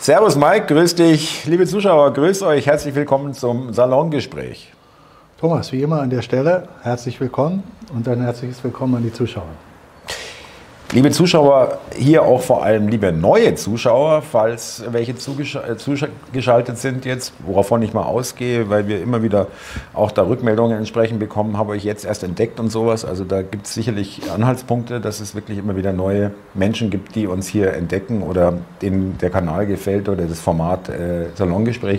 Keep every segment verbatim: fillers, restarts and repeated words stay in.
Servus Mike, grüß dich. Liebe Zuschauer, grüß euch. Herzlich willkommen zum Salongespräch. Thomas, wie immer an der Stelle, herzlich willkommen und ein herzliches Willkommen an die Zuschauer. Liebe Zuschauer, hier auch vor allem liebe neue Zuschauer, falls welche zugeschaltet sind jetzt, woravon ich mal ausgehe, weil wir immer wieder auch da Rückmeldungen entsprechend bekommen, habe ich jetzt erst entdeckt und sowas. Also da gibt es sicherlich Anhaltspunkte, dass es wirklich immer wieder neue Menschen gibt, die uns hier entdecken oder denen der Kanal gefällt oder das Format äh, Salongespräch.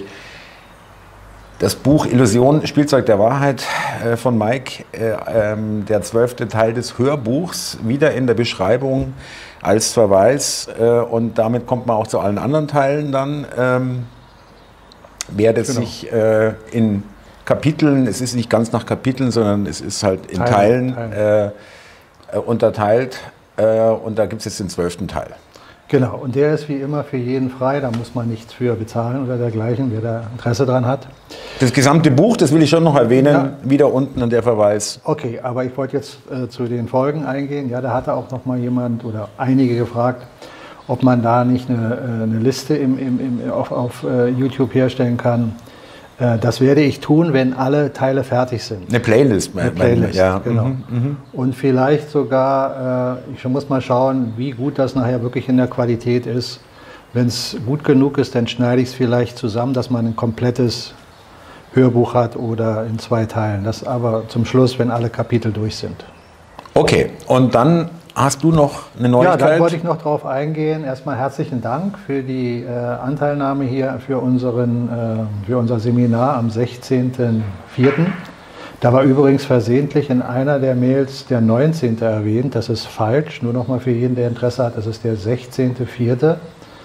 Das Buch Illusion, Spielzeug der Wahrheit äh, von Mike, äh, ähm, der zwölfte Teil des Hörbuchs, wieder in der Beschreibung als Verweis. Äh, und damit kommt man auch zu allen anderen Teilen dann. Ähm, wer das genau. sich äh, in Kapiteln, es ist nicht ganz nach Kapiteln, sondern es ist halt in Teilen, Teilen. Äh, äh, unterteilt. Äh, und da gibt es jetzt den zwölften Teil. Genau, und der ist wie immer für jeden frei, da muss man nichts für bezahlen oder dergleichen, wer da Interesse dran hat. Das gesamte Buch, das will ich schon noch erwähnen, ja. Wieder unten an der Verweis. Okay, aber ich wollte jetzt äh, zu den Folgen eingehen. Ja, da hatte auch noch mal jemand oder einige gefragt, ob man da nicht eine, äh, eine Liste im, im, im, auf, auf äh, YouTube herstellen kann. Äh, das werde ich tun, wenn alle Teile fertig sind. Eine Playlist. Eine Playlist, ja. genau. Mhm, mh. Und vielleicht sogar, äh, ich muss mal schauen, wie gut das nachher wirklich in der Qualität ist. Wenn es gut genug ist, dann schneide ich es vielleicht zusammen, dass man ein komplettes Hörbuch hat oder in zwei Teilen. Das aber zum Schluss, wenn alle Kapitel durch sind. Okay, und dann hast du noch eine Neuigkeit? Ja, da wollte ich noch drauf eingehen. Erstmal herzlichen Dank für die äh, Anteilnahme hier für, unseren, äh, für unser Seminar am sechzehnten vierten Da war übrigens versehentlich in einer der Mails der neunzehnte erwähnt. Das ist falsch. Nur noch mal für jeden, der Interesse hat, das ist der sechzehnte vierte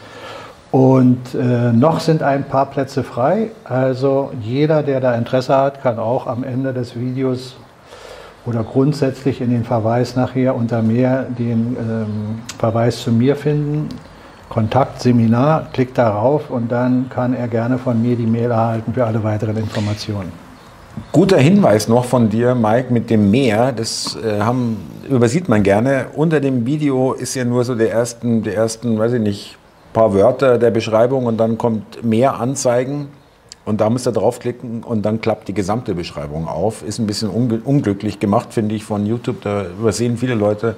Und äh, noch sind ein paar Plätze frei. Also jeder, der da Interesse hat, kann auch am Ende des Videos oder grundsätzlich in den Verweis nachher unter mehr den ähm, Verweis zu mir finden. Kontakt, Seminar, klickt darauf und dann kann er gerne von mir die Mail erhalten für alle weiteren Informationen. Guter Hinweis noch von dir, Mike, mit dem Mehr. Das äh, haben, übersieht man gerne. Unter dem Video ist ja nur so der ersten, der ersten, weiß ich nicht, paar Wörter der Beschreibung und dann kommt Mehr anzeigen. Und da müsst ihr draufklicken und dann klappt die gesamte Beschreibung auf. Ist ein bisschen unglücklich gemacht, finde ich, von YouTube. Da übersehen viele Leute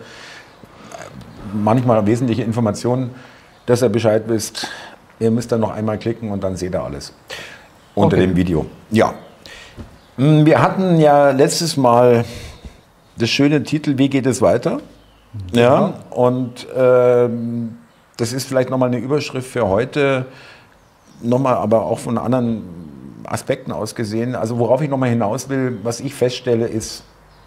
manchmal wesentliche Informationen, dass ihr Bescheid wisst. Ihr müsst dann noch einmal klicken und dann seht ihr alles unter okay. dem Video. Ja, wir hatten ja letztes Mal das schöne Titel, wie geht es weiter? Ja, ja und ähm, das ist vielleicht nochmal eine Überschrift für heute. Nochmal, aber auch von anderen Aspekten aus gesehen. Also worauf ich nochmal hinaus will, was ich feststelle, ist,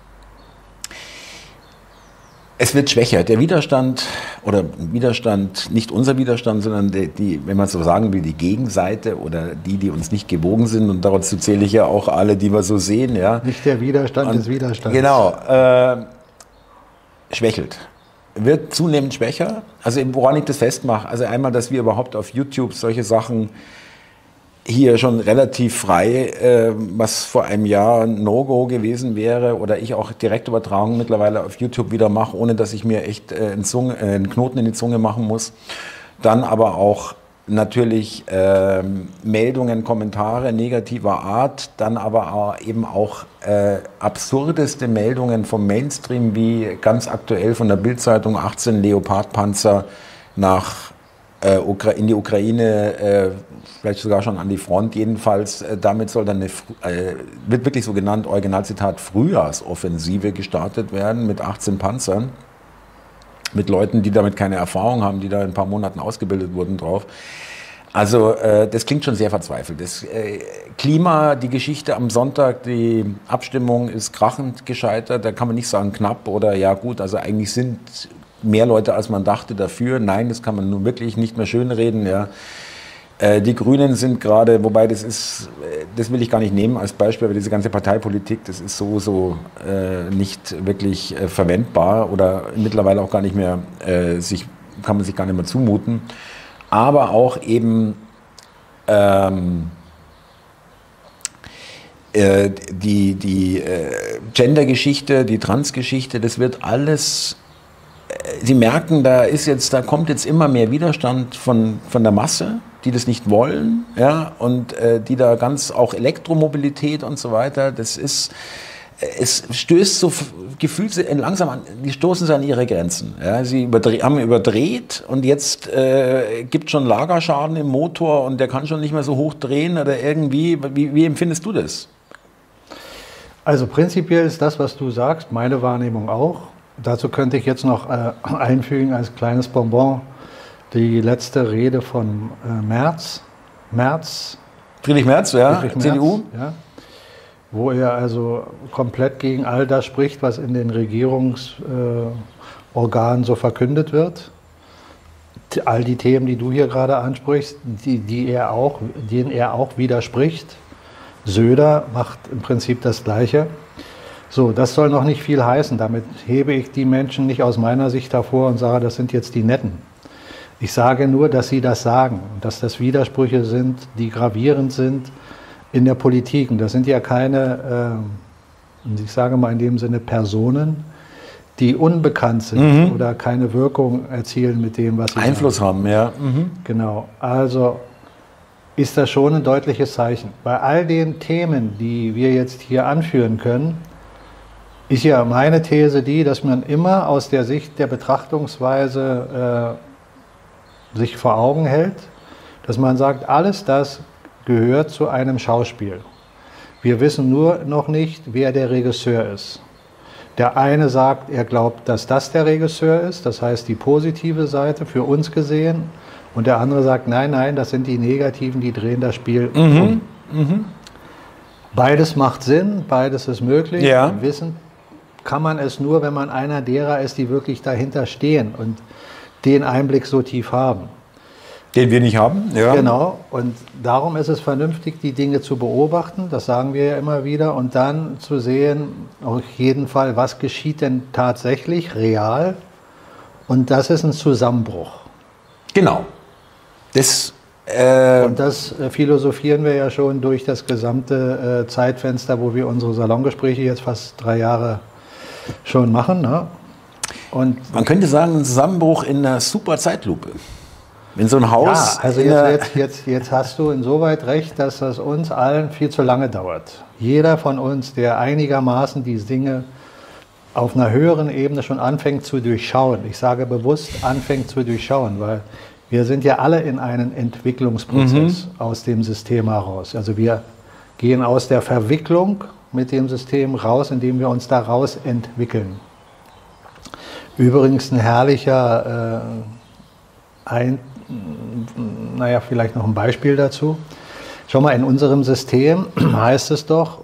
es wird schwächer. Der Widerstand, oder Widerstand, nicht unser Widerstand, sondern die, die, wenn man so sagen will, die Gegenseite oder die, die uns nicht gewogen sind, und dazu zähle ich ja auch alle, die wir so sehen. Ja. Nicht der Widerstand und, des Widerstands. Genau, äh, schwächelt. Wird zunehmend schwächer. Also woran ich das festmache, also einmal, dass wir überhaupt auf YouTube solche Sachen hier schon relativ frei, äh, was vor einem Jahr ein No-Go gewesen wäre, oder ich auch Direktübertragung mittlerweile auf YouTube wieder mache, ohne dass ich mir echt äh, einen, Zunge, äh, einen Knoten in die Zunge machen muss. Dann aber auch natürlich äh, Meldungen, Kommentare negativer Art, dann aber auch eben auch äh, absurdeste Meldungen vom Mainstream, wie ganz aktuell von der Bild-Zeitung, achtzehn Leopard-Panzer nach äh, Ukra in die Ukraine, äh, vielleicht sogar schon an die Front. Jedenfalls, äh, damit soll dann eine, äh, wird wirklich so genannt, Originalzitat, Frühjahrsoffensive gestartet werden mit achtzehn Panzern. Mit Leuten, die damit keine Erfahrung haben, die da in ein paar Monaten ausgebildet wurden drauf. Also äh, das klingt schon sehr verzweifelt. Das äh, Klima, die Geschichte am Sonntag, die Abstimmung ist krachend gescheitert. Da kann man nicht sagen knapp oder ja gut, also eigentlich sind mehr Leute, als man dachte, dafür. Nein, das kann man nun wirklich nicht mehr schönreden. Ja. Äh, die Grünen sind gerade, wobei das ist, das will ich gar nicht nehmen als Beispiel, aber diese ganze Parteipolitik, das ist so, so äh, nicht wirklich äh, verwendbar oder mittlerweile auch gar nicht mehr, äh, sich, kann man sich gar nicht mehr zumuten. Aber auch eben ähm, äh, die, die äh, Gender-Geschichte, die Trans-Geschichte, das wird alles, äh, Sie merken, da ist jetzt, da kommt jetzt immer mehr Widerstand von, von der Masse. die das nicht wollen, ja, und äh, die da ganz auch Elektromobilität und so weiter, das ist, es stößt so gefühlt langsam an, die stoßen sie an ihre Grenzen. Ja, sie überdre- haben überdreht und jetzt äh, gibt schon Lagerschaden im Motor und der kann schon nicht mehr so hoch drehen oder irgendwie. Wie, wie empfindest du das? Also prinzipiell ist das, was du sagst, meine Wahrnehmung auch. Dazu könnte ich jetzt noch äh, einfügen als kleines Bonbon die letzte Rede von äh, Merz. Merz. Friedrich Merz, ja, Friedrich Merz, C D U. Ja, wo er also komplett gegen all das spricht, was in den Regierungsorganen äh, so verkündet wird. All die Themen, die du hier gerade ansprichst, die, die er auch, denen er auch widerspricht. Söder macht im Prinzip das Gleiche. So, das soll noch nicht viel heißen. Damit hebe ich die Menschen nicht aus meiner Sicht hervor und sage, das sind jetzt die Netten. Ich sage nur, dass sie das sagen und dass das Widersprüche sind, die gravierend sind in der Politik. Und das sind ja keine, äh, ich sage mal in dem Sinne Personen, die unbekannt sind mhm. oder keine Wirkung erzielen mit dem, was sie Einfluss sagen. haben, ja. Mhm. Genau, also ist das schon ein deutliches Zeichen. Bei all den Themen, die wir jetzt hier anführen können, ist ja meine These die, dass man immer aus der Sicht der Betrachtungsweise äh, sich vor Augen hält, dass man sagt, alles das gehört zu einem Schauspiel. Wir wissen nur noch nicht, wer der Regisseur ist. Der eine sagt, er glaubt, dass das der Regisseur ist, das heißt die positive Seite für uns gesehen, und der andere sagt, nein, nein, das sind die Negativen, die drehen das Spiel mhm. um. Mhm. Beides macht Sinn, beides ist möglich. Ja. Wissen kann man es nur, wenn man einer derer ist, die wirklich dahinter stehen und den Einblick so tief haben. Den wir nicht haben, ja. Genau, und darum ist es vernünftig, die Dinge zu beobachten, das sagen wir ja immer wieder, und dann zu sehen, auf jeden Fall, was geschieht denn tatsächlich real, und das ist ein Zusammenbruch. Genau. Das, äh und das äh, philosophieren wir ja schon durch das gesamte äh, Zeitfenster, wo wir unsere Salongespräche jetzt fast drei Jahre schon machen. Ne? Und man könnte sagen, ein Zusammenbruch in einer super Zeitlupe. In so ein Haus. Ja, also jetzt, jetzt, jetzt, jetzt hast du insoweit recht, dass das uns allen viel zu lange dauert. Jeder von uns, der einigermaßen die Dinge auf einer höheren Ebene schon anfängt zu durchschauen, ich sage bewusst anfängt zu durchschauen, weil wir sind ja alle in einem Entwicklungsprozess mhm. aus dem System heraus. Also wir gehen aus der Verwicklung mit dem System raus, indem wir uns daraus entwickeln. Übrigens ein herrlicher, äh, ein, naja, vielleicht noch ein Beispiel dazu. Schau mal, in unserem System heißt es doch,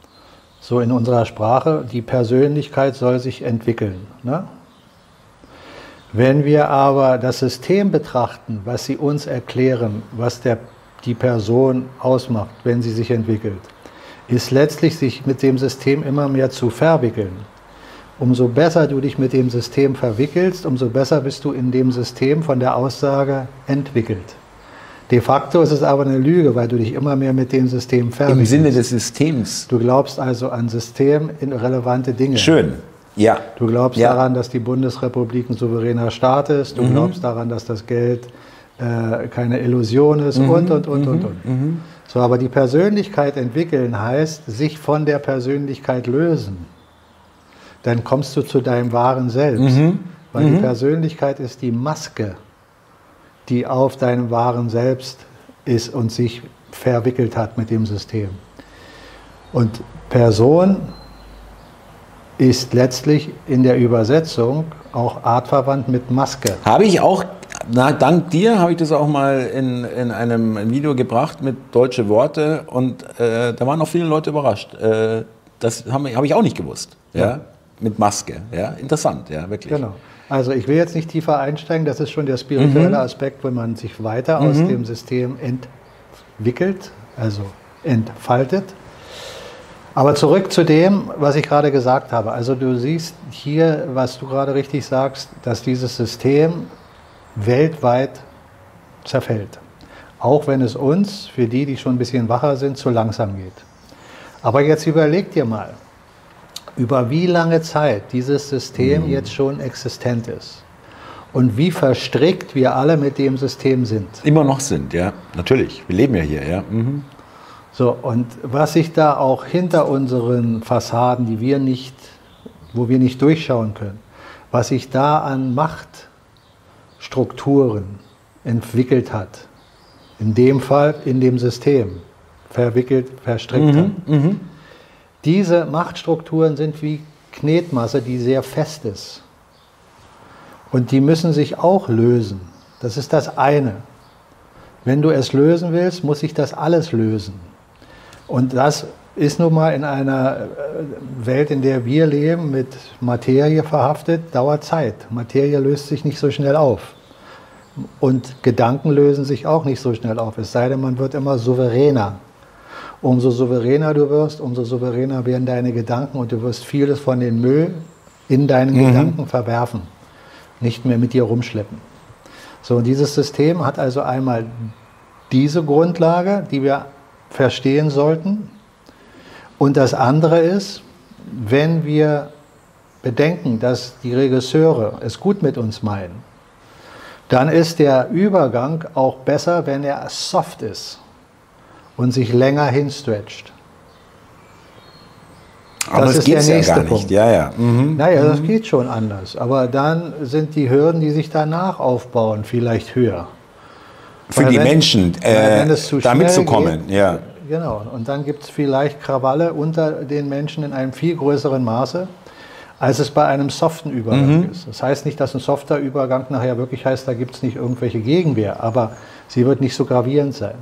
so in unserer Sprache, die Persönlichkeit soll sich entwickeln. Ne? Wenn wir aber das System betrachten, was sie uns erklären, was der, die Person ausmacht, wenn sie sich entwickelt, ist letztlich sich mit dem System immer mehr zu verwickeln. Umso besser du dich mit dem System verwickelst, umso besser bist du in dem System von der Aussage entwickelt. De facto ist es aber eine Lüge, weil du dich immer mehr mit dem System verwickelst. Im Sinne des Systems. Du glaubst also an System in relevante Dinge. Schön, ja. Du glaubst ja. daran, dass die Bundesrepublik ein souveräner Staat ist. Du mhm. glaubst daran, dass das Geld äh, keine Illusion ist mhm. und, und, und, mhm. und, und. Mhm. So, aber die Persönlichkeit entwickeln heißt, sich von der Persönlichkeit lösen. Dann kommst du zu deinem wahren Selbst. Mhm. Weil mhm. die Persönlichkeit ist die Maske, die auf deinem wahren Selbst ist und sich verwickelt hat mit dem System. Und Person ist letztlich in der Übersetzung auch artverwandt mit Maske. Habe ich auch, na, dank dir habe ich das auch mal in, in einem Video gebracht mit deutsche Worte, und äh, da waren auch viele Leute überrascht. Äh, das habe hab ich auch nicht gewusst. Ja. Ja? Mit Maske. Ja? Interessant, ja, wirklich. Genau. Also ich will jetzt nicht tiefer einsteigen, das ist schon der spirituelle mhm. Aspekt, wenn man sich weiter mhm. aus dem System entwickelt, also entfaltet. Aber zurück zu dem, was ich gerade gesagt habe. Also du siehst hier, was du gerade richtig sagst, dass dieses System weltweit zerfällt. Auch wenn es uns, für die, die schon ein bisschen wacher sind, zu langsam geht. Aber jetzt überleg dir mal, über wie lange Zeit dieses System mhm. jetzt schon existent ist. und wie verstrickt wir alle mit dem System sind. Immer noch sind, ja, natürlich. Wir leben ja hier, ja. Mhm. So, und was sich da auch hinter unseren Fassaden, die wir nicht, wo wir nicht durchschauen können, was sich da an Machtstrukturen entwickelt hat, in dem Fall in dem System, verwickelt, verstrickt mhm, hat. Mhm. Diese Machtstrukturen sind wie Knetmasse, die sehr fest ist. Und die müssen sich auch lösen. Das ist das eine. Wenn du es lösen willst, muss sich das alles lösen. Und das ist nun mal in einer Welt, in der wir leben, mit Materie verhaftet, dauert Zeit. Materie löst sich nicht so schnell auf. Und Gedanken lösen sich auch nicht so schnell auf. Es sei denn, man wird immer souveräner. Umso souveräner du wirst, umso souveräner werden deine Gedanken und du wirst vieles von dem Müll in deinen mhm. Gedanken verwerfen, nicht mehr mit dir rumschleppen. So, und dieses System hat also einmal diese Grundlage, die wir verstehen sollten. Und das andere ist, wenn wir bedenken, dass die Regisseure es gut mit uns meinen, dann ist der Übergang auch besser, wenn er soft ist und sich länger hinstretcht. Aber das geht ja gar nicht. Ja, ja. Mhm. Naja, das mhm. geht schon anders. Aber dann sind die Hürden, die sich danach aufbauen, vielleicht höher. Für weil die wenn, Menschen, äh, da mitzukommen. Geht, ja. Genau. Und dann gibt es vielleicht Krawalle unter den Menschen in einem viel größeren Maße, als es bei einem soften Übergang mhm. ist. Das heißt nicht, dass ein softer Übergang nachher wirklich heißt, da gibt es nicht irgendwelche Gegenwehr, aber sie wird nicht so gravierend sein.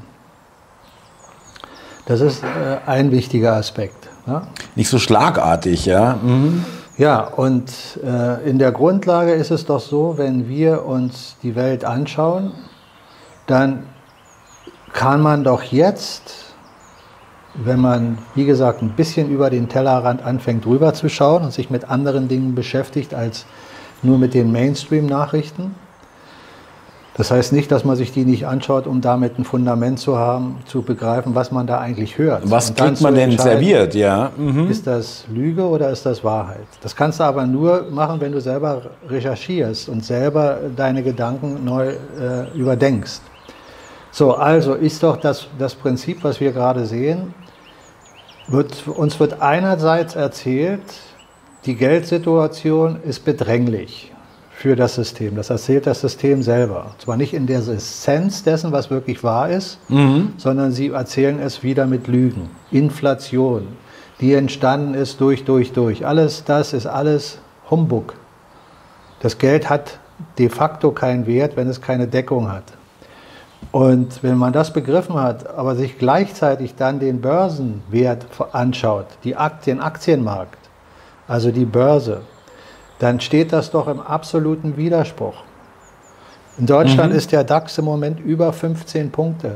Das ist äh, ein wichtiger Aspekt. Ja? Nicht so schlagartig, ja. Mhm. Ja, und äh, in der Grundlage ist es doch so, wenn wir uns die Welt anschauen, dann kann man doch jetzt, wenn man, wie gesagt, ein bisschen über den Tellerrand anfängt drüber zu schauen und sich mit anderen Dingen beschäftigt als nur mit den Mainstream-Nachrichten. Das heißt nicht, dass man sich die nicht anschaut, um damit ein Fundament zu haben, zu begreifen, was man da eigentlich hört. Was kriegt man denn serviert, ja? Mhm. Ist das Lüge oder ist das Wahrheit? Das kannst du aber nur machen, wenn du selber recherchierst und selber deine Gedanken neu äh, überdenkst. So, also ist doch das, das Prinzip, was wir gerade sehen, wird, uns wird einerseits erzählt, die Geldsituation ist bedränglich für das System. Das erzählt das System selber. Zwar nicht in der Essenz dessen, was wirklich wahr ist, mhm. sondern sie erzählen es wieder mit Lügen. Inflation, die entstanden ist durch, durch, durch. Alles das ist alles Humbug. Das Geld hat de facto keinen Wert, wenn es keine Deckung hat. Und wenn man das begriffen hat, aber sich gleichzeitig dann den Börsenwert anschaut, die Aktien, den Aktienmarkt, also die Börse, dann steht das doch im absoluten Widerspruch. In Deutschland mhm. ist der DAX im Moment über fünfzehn Punkte.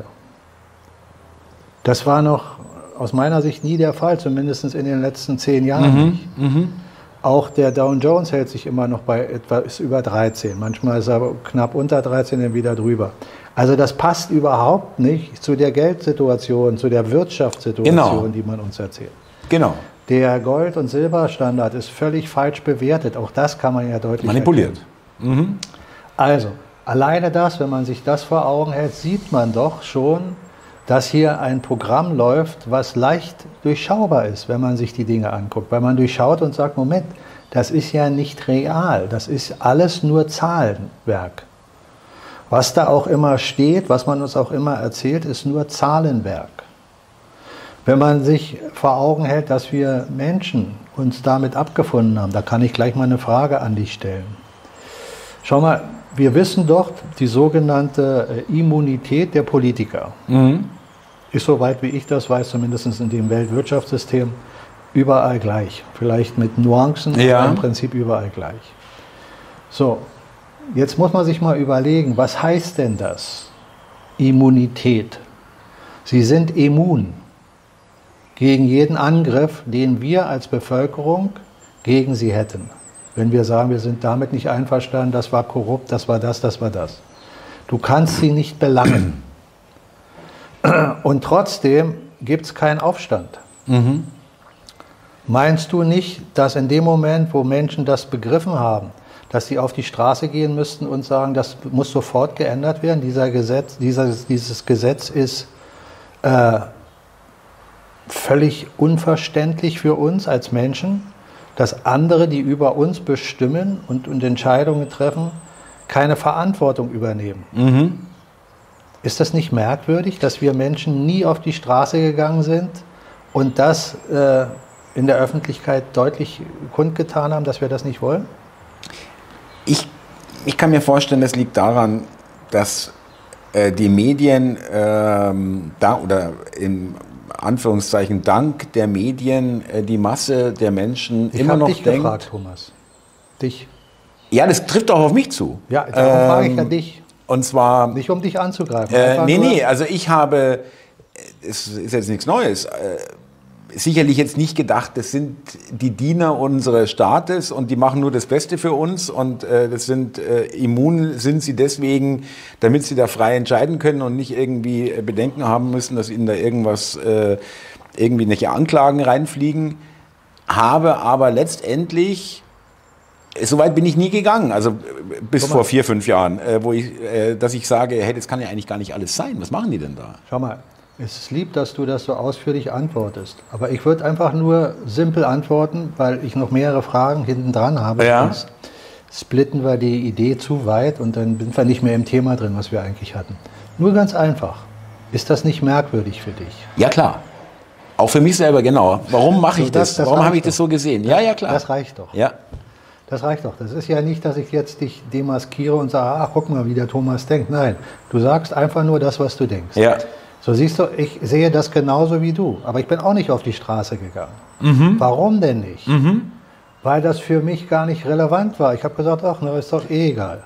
Das war noch aus meiner Sicht nie der Fall, zumindest in den letzten zehn Jahren mhm. nicht. Mhm. Auch der Dow Jones hält sich immer noch bei etwas über dreizehn. Manchmal ist er aber knapp unter dreizehn, dann wieder drüber. Also das passt überhaupt nicht zu der Geldsituation, zu der Wirtschaftssituation, genau. die man uns erzählt. Genau. Der Gold- und Silberstandard ist völlig falsch bewertet. Auch das kann man ja deutlich manipuliert. Mhm. Also, alleine das, wenn man sich das vor Augen hält, sieht man doch schon, dass hier ein Programm läuft, was leicht durchschaubar ist, wenn man sich die Dinge anguckt. Weil man durchschaut und sagt, Moment, das ist ja nicht real, das ist alles nur Zahlenwerk. Was da auch immer steht, was man uns auch immer erzählt, ist nur Zahlenwerk. Wenn man sich vor Augen hält, dass wir Menschen uns damit abgefunden haben, da kann ich gleich mal eine Frage an dich stellen. Schau mal, wir wissen doch, die sogenannte Immunität der Politiker mhm. ist, soweit wie ich das weiß, zumindest in dem Weltwirtschaftssystem, überall gleich. Vielleicht mit Nuancen, ja. aber im Prinzip überall gleich. So, jetzt muss man sich mal überlegen, was heißt denn das? Immunität. Sie sind immun gegen jeden Angriff, den wir als Bevölkerung gegen sie hätten. Wenn wir sagen, wir sind damit nicht einverstanden, das war korrupt, das war das, das war das. Du kannst sie nicht belangen. Und trotzdem gibt es keinen Aufstand. Mhm. Meinst du nicht, dass in dem Moment, wo Menschen das begriffen haben, dass sie auf die Straße gehen müssten und sagen, das muss sofort geändert werden. Dieser Gesetz, dieser, dieses Gesetz ist äh, völlig unverständlich für uns als Menschen, dass andere, die über uns bestimmen und, und Entscheidungen treffen, keine Verantwortung übernehmen. Mhm. Ist das nicht merkwürdig, dass wir Menschen nie auf die Straße gegangen sind und das äh, in der Öffentlichkeit deutlich kundgetan haben, dass wir das nicht wollen? Ich, ich kann mir vorstellen, das liegt daran, dass äh, die Medien ähm, da oder im Anführungszeichen dank der Medien äh, die Masse der Menschen ich immer noch dich denkt. Gefragt, Thomas. Dich. Ja, das trifft auch auf mich zu. Ja, darum ähm, frage ich ja dich. Und zwar nicht um dich anzugreifen. Äh, nee, nee, also ich habe, es ist jetzt nichts Neues, äh, sicherlich jetzt nicht gedacht, das sind die Diener unseres Staates und die machen nur das Beste für uns und äh, das sind äh, immun sind sie deswegen, damit sie da frei entscheiden können und nicht irgendwie Bedenken haben müssen, dass ihnen da irgendwas, äh, irgendwie nicht Anklagen reinfliegen. Habe aber letztendlich, soweit bin ich nie gegangen, also bis vor vier, fünf Jahren, äh, wo ich, äh, dass ich sage, hey, das kann ja eigentlich gar nicht alles sein. Was machen die denn da? Schau mal. Es ist lieb, dass du das so ausführlich antwortest. Aber ich würde einfach nur simpel antworten, weil ich noch mehrere Fragen hinten dran habe. Ja. Sonst splitten wir die Idee zu weit und dann sind wir nicht mehr im Thema drin, was wir eigentlich hatten. Nur ganz einfach. Ist das nicht merkwürdig für dich? Ja, klar. Auch für mich selber, genau. Warum mache ich so, das, das? das Warum habe ich doch. das so gesehen? Ja, ja, klar. Das reicht doch. Ja. Das reicht doch. Das ist ja nicht, dass ich jetzt dich demaskiere und sage, ach, guck mal, wie der Thomas denkt. Nein, du sagst einfach nur das, was du denkst. Ja. So siehst du, ich sehe das genauso wie du, aber ich bin auch nicht auf die Straße gegangen. Mhm. Warum denn nicht? Mhm. Weil das für mich gar nicht relevant war. Ich habe gesagt, ach, na, ist doch eh egal.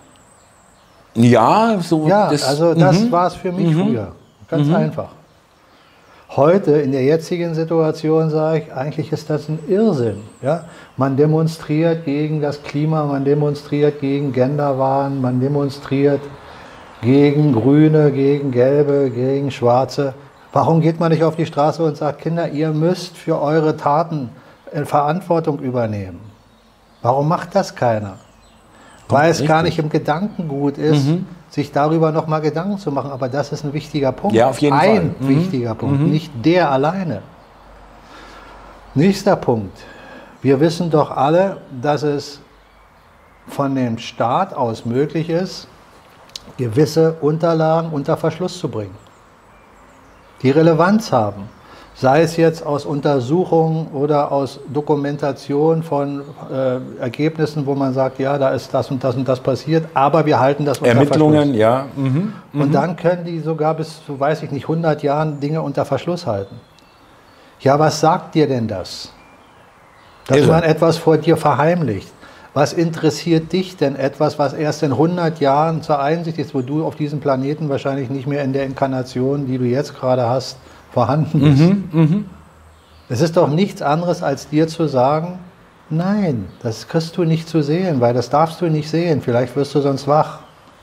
Ja, so. Ja, das, also das mhm. war es für mich mhm. früher. Ganz mhm. einfach. Heute, in der jetzigen Situation, sage ich, eigentlich ist das ein Irrsinn. Ja? Man demonstriert gegen das Klima, man demonstriert gegen Genderwahn, man demonstriert gegen Grüne, gegen Gelbe, gegen Schwarze. Warum geht man nicht auf die Straße und sagt, Kinder, ihr müsst für eure Taten Verantwortung übernehmen? Warum macht das keiner? Doch, weil es richtig. Gar nicht im Gedankengut ist, mhm. sich darüber nochmal Gedanken zu machen. Aber das ist ein wichtiger Punkt. Ja, auf jeden ein Fall. Ein wichtiger mhm. Punkt, mhm. nicht der alleine. Nächster Punkt. Wir wissen doch alle, dass es von dem Staat aus möglich ist, gewisse Unterlagen unter Verschluss zu bringen, die Relevanz haben. Sei es jetzt aus Untersuchungen oder aus Dokumentation von äh, Ergebnissen, wo man sagt, ja, da ist das und das und das passiert, aber wir halten das unter Ermittlungen, Verschluss. ja. Mhm. Und mhm. dann können die sogar bis zu, weiß ich nicht, hundert Jahren Dinge unter Verschluss halten. Ja, was sagt dir denn das? Dass Irre. man etwas vor dir verheimlicht. Was interessiert dich denn etwas, was erst in hundert Jahren zur Einsicht ist, wo du auf diesem Planeten wahrscheinlich nicht mehr in der Inkarnation, die du jetzt gerade hast, vorhanden bist? Mhm, mh. Es ist doch nichts anderes, als dir zu sagen, nein, das kriegst du nicht zu sehen, weil das darfst du nicht sehen, vielleicht wirst du sonst wach.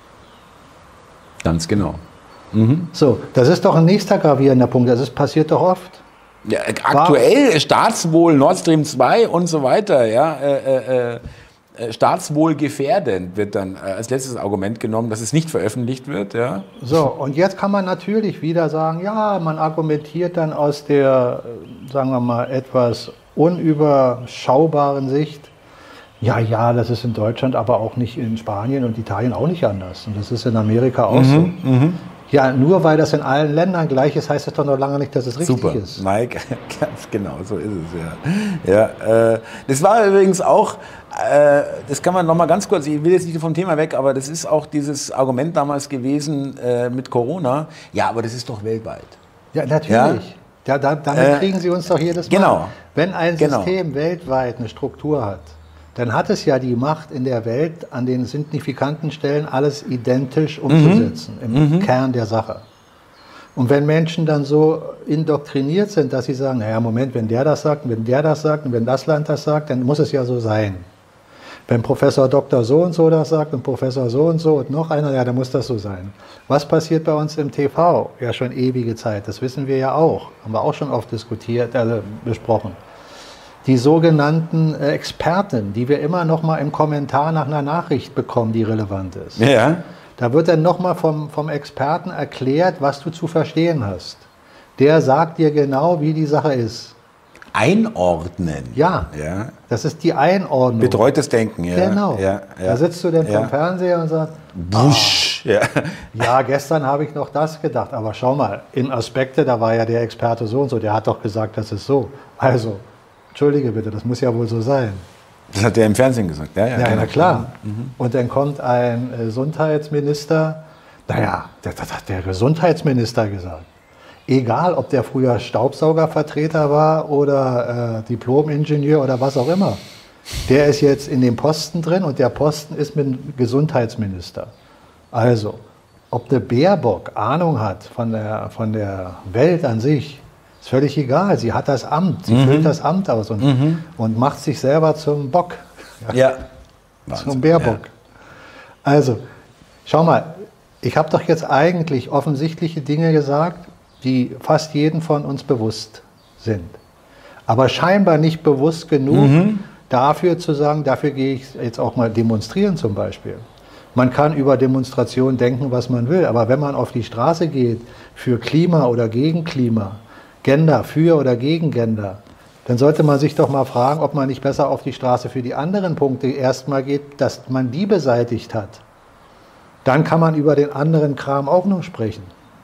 Ganz genau. Mhm. So, das ist doch ein nächster gravierender Punkt, das ist, passiert doch oft. Ja, aktuell War, Staatswohl, Nord Stream zwei und so weiter, ja, äh, äh, staatswohlgefährdend wird dann als letztes Argument genommen, dass es nicht veröffentlicht wird. Ja. So, und jetzt kann man natürlich wieder sagen, ja, man argumentiert dann aus der, sagen wir mal, etwas unüberschaubaren Sicht, ja, ja, das ist in Deutschland, aber auch nicht in Spanien und Italien auch nicht anders. Und das ist in Amerika auch mhm, so. Mhm. Ja, nur weil das in allen Ländern gleich ist, heißt das doch noch lange nicht, dass es richtig Super. ist. Mike, ganz genau, so ist es, ja. ja äh, das war übrigens auch, äh, das kann man noch mal ganz kurz, ich will jetzt nicht vom Thema weg, aber das ist auch dieses Argument damals gewesen äh, mit Corona, ja, aber das ist doch weltweit. Ja, natürlich. Ja? Ja, da, damit äh, kriegen Sie uns doch jedes Mal. Genau. Wenn ein genau. System weltweit eine Struktur hat, dann hat es ja die Macht in der Welt, an den signifikanten Stellen alles identisch umzusetzen, mhm. im mhm. Kern der Sache. Und wenn Menschen dann so indoktriniert sind, dass sie sagen, naja, Moment, wenn der das sagt, wenn der das sagt und wenn das Land das sagt, dann muss es ja so sein. Wenn Professor Doktor so und so das sagt und Professor so und so und noch einer, ja, dann muss das so sein. Was passiert bei uns im T V? Ja, schon ewige Zeit, das wissen wir ja auch, haben wir auch schon oft diskutiert, also besprochen. Die sogenannten äh, Experten, die wir immer noch mal im Kommentar nach einer Nachricht bekommen, die relevant ist. Ja. Da wird dann noch mal vom, vom Experten erklärt, was du zu verstehen hast. Der sagt dir genau, wie die Sache ist. Einordnen. Ja, ja. Das ist die Einordnung. Betreutes Denken, ja. Genau. Ja, ja. Da sitzt du dann ja. vom Fernseher und sagst, Busch. Ah, ja. ja, gestern habe ich noch das gedacht, aber schau mal, in Aspekte, da war ja der Experte so und so, der hat doch gesagt, das ist so. Also, entschuldige bitte, das muss ja wohl so sein. Das hat der im Fernsehen gesagt, ja, ja. Ja, genau. na klar. Mhm. Und dann kommt ein Gesundheitsminister, naja, das hat der Gesundheitsminister gesagt. Egal, ob der früher Staubsaugervertreter war oder äh, Diplom-Ingenieur oder was auch immer. Der ist jetzt in dem Posten drin und der Posten ist mit dem Gesundheitsminister. Also, ob der Baerbock Ahnung hat von der, von der Welt an sich, ist völlig egal. Sie hat das Amt, sie mhm. füllt das Amt aus und, mhm. und macht sich selber zum Bock. Ja. Zum Baerbock. Ja. Also, schau mal, ich habe doch jetzt eigentlich offensichtliche Dinge gesagt, die fast jedem von uns bewusst sind. Aber scheinbar nicht bewusst genug, mhm. dafür zu sagen, dafür gehe ich jetzt auch mal demonstrieren zum Beispiel. Man kann über Demonstrationen denken, was man will, aber wenn man auf die Straße geht für Klima oder gegen Klima, Gender für oder gegen Gender, dann sollte man sich doch mal fragen, ob man nicht besser auf die Straße für die anderen Punkte erstmal geht, dass man die beseitigt hat. Dann kann man über den anderen Kram auch noch sprechen.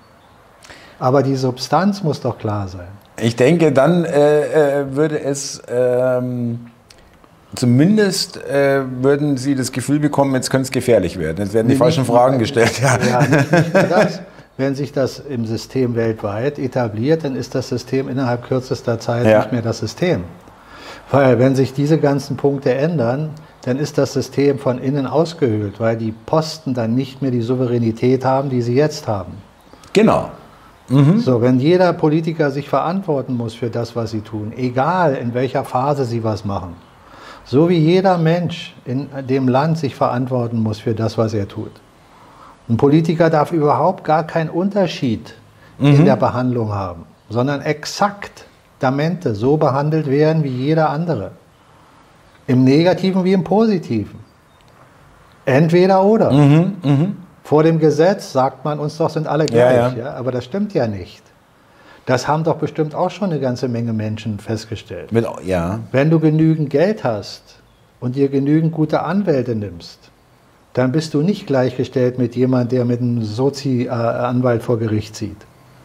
Aber die Substanz muss doch klar sein. Ich denke, dann äh, äh, würde es ähm, zumindest äh, würden Sie das Gefühl bekommen, jetzt könnte es gefährlich werden. Jetzt werden die nee, falschen Fragen gestellt. Ja, ja nicht, nicht nur das. Wenn sich das im System weltweit etabliert, dann ist das System innerhalb kürzester Zeit ja. nicht mehr das System. Weil wenn sich diese ganzen Punkte ändern, dann ist das System von innen ausgehöhlt, weil die Posten dann nicht mehr die Souveränität haben, die sie jetzt haben. Genau. Mhm. So, wenn jeder Politiker sich verantworten muss für das, was sie tun, egal in welcher Phase sie was machen, so wie jeder Mensch in dem Land sich verantworten muss für das, was er tut. Ein Politiker darf überhaupt gar keinen Unterschied mhm. in der Behandlung haben, sondern exakt Damente so behandelt werden wie jeder andere. Im Negativen wie im Positiven. Entweder oder. Mhm. Mhm. Vor dem Gesetz sagt man uns doch, sind alle gleich, ja, ja. Ja, aber das stimmt ja nicht. Das haben doch bestimmt auch schon eine ganze Menge Menschen festgestellt. Mit, ja. Wenn du genügend Geld hast und dir genügend gute Anwälte nimmst, dann bist du nicht gleichgestellt mit jemandem, der mit einem Sozi-Anwalt vor Gericht zieht.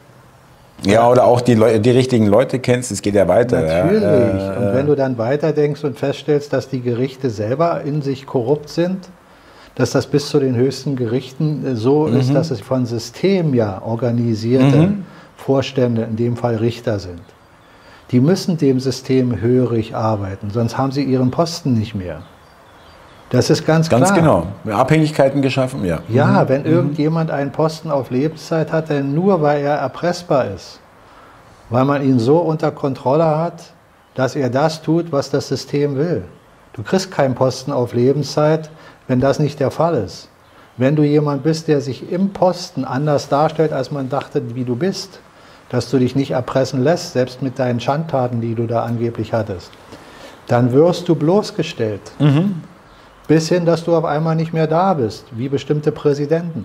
Ja, oder auch die, Leu die richtigen Leute kennst, es geht ja weiter. Natürlich. Ja. Und wenn du dann weiterdenkst und feststellst, dass die Gerichte selber in sich korrupt sind, dass das bis zu den höchsten Gerichten so mhm. ist, dass es von System ja organisierte mhm. Vorstände, in dem Fall Richter sind. Die müssen dem System hörig arbeiten, sonst haben sie ihren Posten nicht mehr. Das ist ganz, ganz klar. Ganz genau. Abhängigkeiten geschaffen, ja. Ja, mhm. wenn irgendjemand einen Posten auf Lebenszeit hat, dann nur, weil er erpressbar ist. Weil man ihn so unter Kontrolle hat, dass er das tut, was das System will. Du kriegst keinen Posten auf Lebenszeit, wenn das nicht der Fall ist. Wenn du jemand bist, der sich im Posten anders darstellt, als man dachte, wie du bist, dass du dich nicht erpressen lässt, selbst mit deinen Schandtaten, die du da angeblich hattest, dann wirst du bloßgestellt. Mhm. Bis hin, dass du auf einmal nicht mehr da bist, wie bestimmte Präsidenten.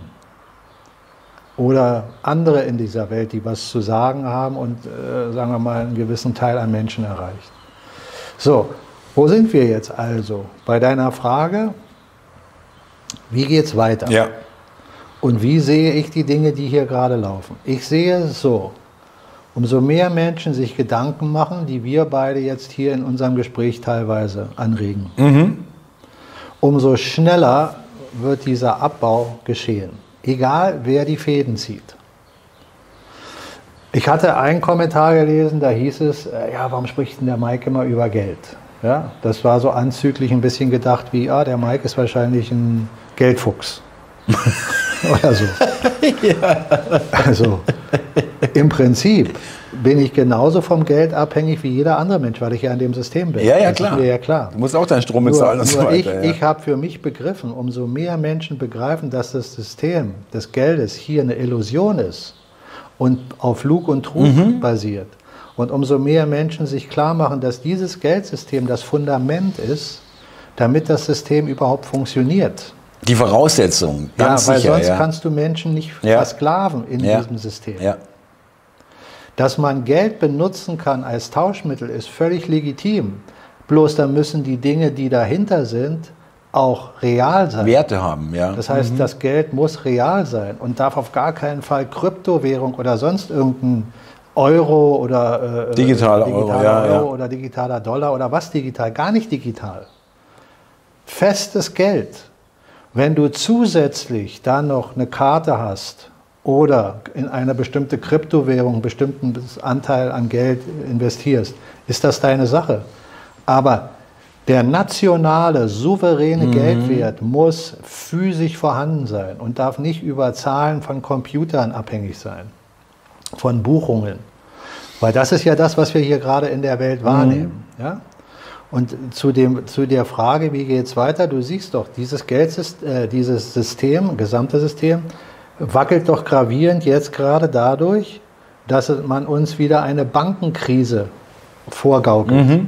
Oder andere in dieser Welt, die was zu sagen haben und, äh, sagen wir mal, einen gewissen Teil an Menschen erreicht. So, wo sind wir jetzt also? Bei deiner Frage, wie geht es weiter? Ja. Und wie sehe ich die Dinge, die hier gerade laufen? Ich sehe es so, umso mehr Menschen sich Gedanken machen, die wir beide jetzt hier in unserem Gespräch teilweise anregen, mhm. umso schneller wird dieser Abbau geschehen. Egal, wer die Fäden zieht. Ich hatte einen Kommentar gelesen, da hieß es, ja, warum spricht denn der Mike immer über Geld? Ja, das war so anzüglich ein bisschen gedacht wie, ah, der Mike ist wahrscheinlich ein Geldfuchs. Oder so. Ja. Also, im Prinzip bin ich genauso vom Geld abhängig wie jeder andere Mensch, weil ich ja in dem System bin. Ja, ja, das klar. Ist mir ja klar. Du musst auch deinen Strom bezahlen und so weiter. Ich, ja. ich habe für mich begriffen, umso mehr Menschen begreifen, dass das System des Geldes hier eine Illusion ist und auf Lug und Trug mhm. basiert. Und umso mehr Menschen sich klar machen, dass dieses Geldsystem das Fundament ist, damit das System überhaupt funktioniert. Die Voraussetzung, ganz ja, weil sicher. sonst Ja. kannst du Menschen nicht Ja. versklaven in Ja. diesem System. Ja. Dass man Geld benutzen kann als Tauschmittel, ist völlig legitim. Bloß dann müssen die Dinge, die dahinter sind, auch real sein. Werte haben, ja. Das heißt, Mhm. das Geld muss real sein und darf auf gar keinen Fall Kryptowährung oder sonst irgendein Euro oder äh, Digitaler Euro, ja, ja. oder digitaler Dollar oder was digital, gar nicht digital. Festes Geld. Wenn du zusätzlich dann noch eine Karte hast oder in eine bestimmte Kryptowährung einen bestimmten Anteil an Geld investierst, ist das deine Sache. Aber der nationale, souveräne Mhm. Geldwert muss physisch vorhanden sein und darf nicht über Zahlen von Computern abhängig sein, von Buchungen. Weil das ist ja das, was wir hier gerade in der Welt wahrnehmen. Mhm. Ja? Und zu, dem, zu der Frage, wie geht es weiter, du siehst doch, dieses Geldsystem, äh, dieses System, gesamte System, wackelt doch gravierend jetzt gerade dadurch, dass man uns wieder eine Bankenkrise vorgaukelt. Mhm.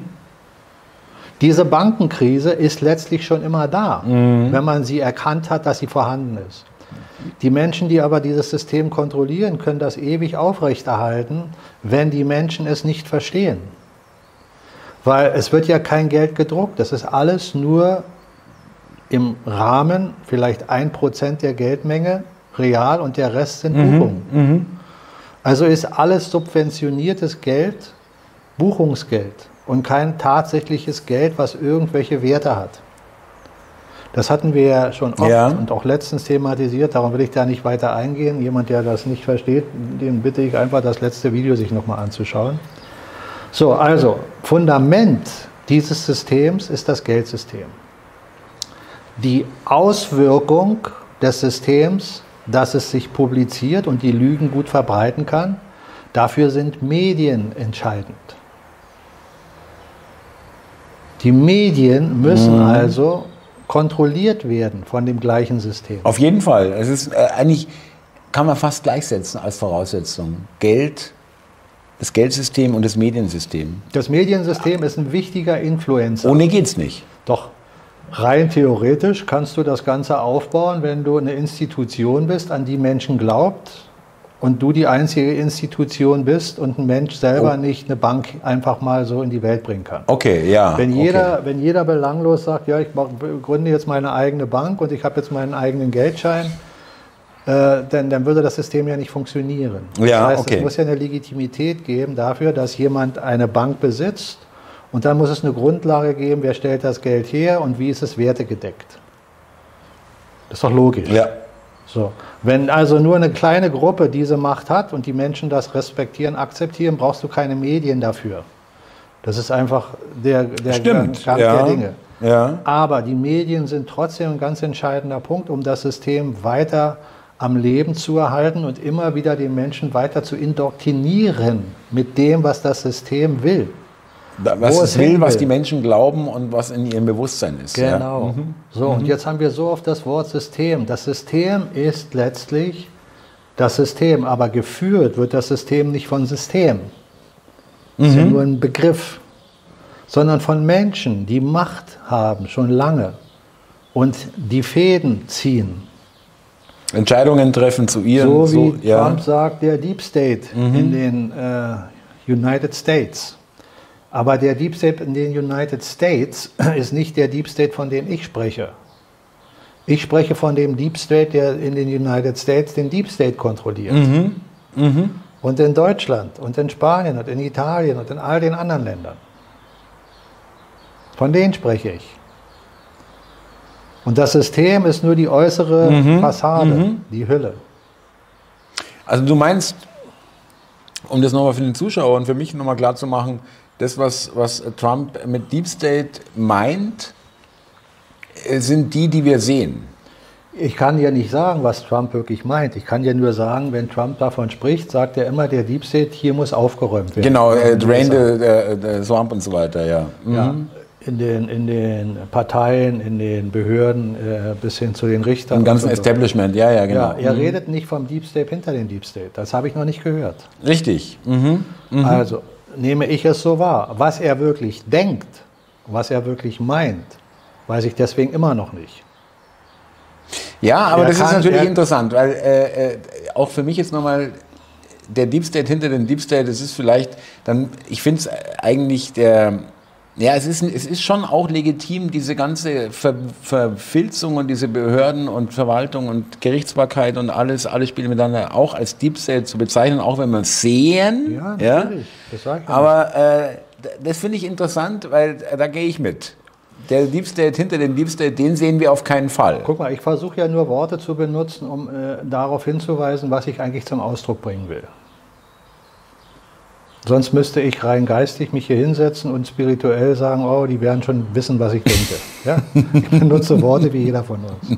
Diese Bankenkrise ist letztlich schon immer da, mhm. wenn man sie erkannt hat, dass sie vorhanden ist. Die Menschen, die aber dieses System kontrollieren, können das ewig aufrechterhalten, wenn die Menschen es nicht verstehen. Weil es wird ja kein Geld gedruckt, das ist alles nur im Rahmen, vielleicht ein Prozent der Geldmenge real und der Rest sind Buchungen. Mhm. Also ist alles subventioniertes Geld Buchungsgeld und kein tatsächliches Geld, was irgendwelche Werte hat. Das hatten wir ja schon oft ja. und auch letztens thematisiert, darum will ich da nicht weiter eingehen. Jemand, der das nicht versteht, den bitte ich einfach, das letzte Video sich nochmal anzuschauen. So, also, Fundament dieses Systems ist das Geldsystem. Die Auswirkung des Systems, dass es sich publiziert und die Lügen gut verbreiten kann, dafür sind Medien entscheidend. Die Medien müssen mhm. also kontrolliert werden von dem gleichen System. Auf jeden Fall. Es ist äh, eigentlich, kann man fast gleichsetzen als Voraussetzung. Geld, das Geldsystem und das Mediensystem. Das Mediensystem ist ein wichtiger Influencer. Ohne geht's nicht. Doch. Rein theoretisch kannst du das Ganze aufbauen, wenn du eine Institution bist, an die Menschen glaubt und du die einzige Institution bist und ein Mensch selber oh. nicht eine Bank einfach mal so in die Welt bringen kann. Okay, ja. Wenn jeder, okay. wenn jeder belanglos sagt, ja, ich gründe jetzt meine eigene Bank und ich habe jetzt meinen eigenen Geldschein, äh, dann, dann würde das System ja nicht funktionieren. Ja, das heißt, okay. es muss ja eine Legitimität geben dafür, dass jemand eine Bank besitzt. Und dann muss es eine Grundlage geben, wer stellt das Geld her und wie ist es wertegedeckt. Das ist doch logisch. Ja. So. Wenn also nur eine kleine Gruppe diese Macht hat und die Menschen das respektieren, akzeptieren, brauchst du keine Medien dafür. Das ist einfach der, der Stimmt. Gang ja. der Dinge. Ja. Aber die Medien sind trotzdem ein ganz entscheidender Punkt, um das System weiter am Leben zu erhalten und immer wieder den Menschen weiter zu indoktrinieren mit dem, was das System will. Was es will, was die Menschen glauben und was in ihrem Bewusstsein ist. Genau. Ja. Mhm. So, mhm. und jetzt haben wir so oft das Wort System. Das System ist letztlich das System, aber geführt wird das System nicht von System. Das mhm. ist ja nur ein Begriff, sondern von Menschen, die Macht haben, schon lange und die Fäden ziehen. Entscheidungen treffen zu ihren. So wie so, ja. Trump sagt, der Deep State mhm. in den äh, United States. Aber der Deep State in den United States ist nicht der Deep State, von dem ich spreche. Ich spreche von dem Deep State, der in den United States den Deep State kontrolliert. Mhm. Mhm. Und in Deutschland und in Spanien und in Italien und in all den anderen Ländern. Von denen spreche ich. Und das System ist nur die äußere mhm. Fassade, mhm. die Hülle. Also du meinst, um das nochmal für den Zuschauer und für mich nochmal klar zu machen, das, was, was Trump mit Deep State meint, sind die, die wir sehen. Ich kann ja nicht sagen, was Trump wirklich meint. Ich kann ja nur sagen, wenn Trump davon spricht, sagt er immer, der Deep State hier muss aufgeräumt werden. Genau, äh, drain the, the, the swamp und so weiter, ja. Mhm. ja in, den, in den Parteien, in den Behörden, äh, bis hin zu den Richtern. Im ganzen Establishment, ja, ja, genau. Ja, er mhm. redet nicht vom Deep State hinter dem Deep State. Das habe ich noch nicht gehört. Richtig. Mhm. Mhm. Also, nehme ich es so wahr. Was er wirklich denkt, was er wirklich meint, weiß ich deswegen immer noch nicht. Ja, aber Er das kann- ist natürlich er- interessant, weil äh, äh, auch für mich jetzt nochmal der Deep State hinter dem Deep State, das ist vielleicht dann, ich finde es eigentlich der, ja, es ist, es ist schon auch legitim, diese ganze Ver, Verfilzung und diese Behörden und Verwaltung und Gerichtsbarkeit und alles, alles spielt miteinander auch als Deep State zu bezeichnen, auch wenn wir es sehen. Ja, natürlich. Das sag ich ja Aber äh, d- das finde ich interessant, weil äh, da gehe ich mit. Der Deep State hinter dem Deep State, den sehen wir auf keinen Fall. Guck mal, ich versuche ja nur Worte zu benutzen, um äh, darauf hinzuweisen, was ich eigentlich zum Ausdruck bringen will. Sonst müsste ich rein geistig mich hier hinsetzen und spirituell sagen, oh, die werden schon wissen, was ich denke. Ja? Ich benutze Worte wie jeder von uns.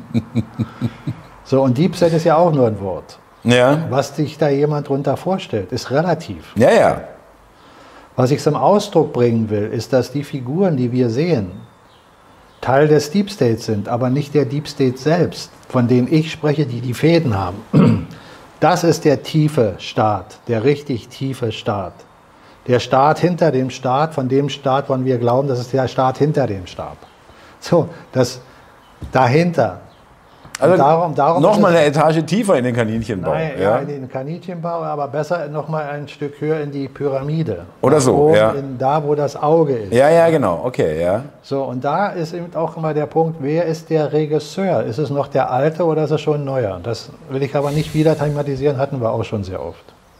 So, und Deep State ist ja auch nur ein Wort. Ja, Was sich da jemand drunter vorstellt, ist relativ. ja, ja. Was ich zum Ausdruck bringen will, ist, dass die Figuren, die wir sehen, Teil des Deep States sind, aber nicht der Deep State selbst, von denen ich spreche, die die Fäden haben. Das ist der tiefe Staat, der richtig tiefe Staat. Der Staat hinter dem Staat, von dem Staat, von wir glauben, das ist der Staat hinter dem Staat. So, das dahinter. Und Also darum, darum nochmal ist es- eine Etage tiefer in den Kaninchenbau. Nein, ja, ja. in den Kaninchenbau, aber besser noch mal ein Stück höher in die Pyramide. Oder Nach so, oben ja. In, da, wo das Auge ist. ja, ja, genau, okay, ja. So, und da ist eben auch immer der Punkt, wer ist der Regisseur? Ist es noch der alte oder ist es schon ein neuer? Das will ich aber nicht wieder thematisieren, hatten wir auch schon sehr oft.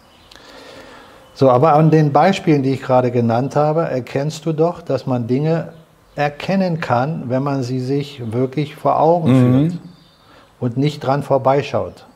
So, aber an den Beispielen, die ich gerade genannt habe, erkennst du doch, dass man Dinge erkennen kann, wenn man sie sich wirklich vor Augen führt und nicht dran vorbeischaut.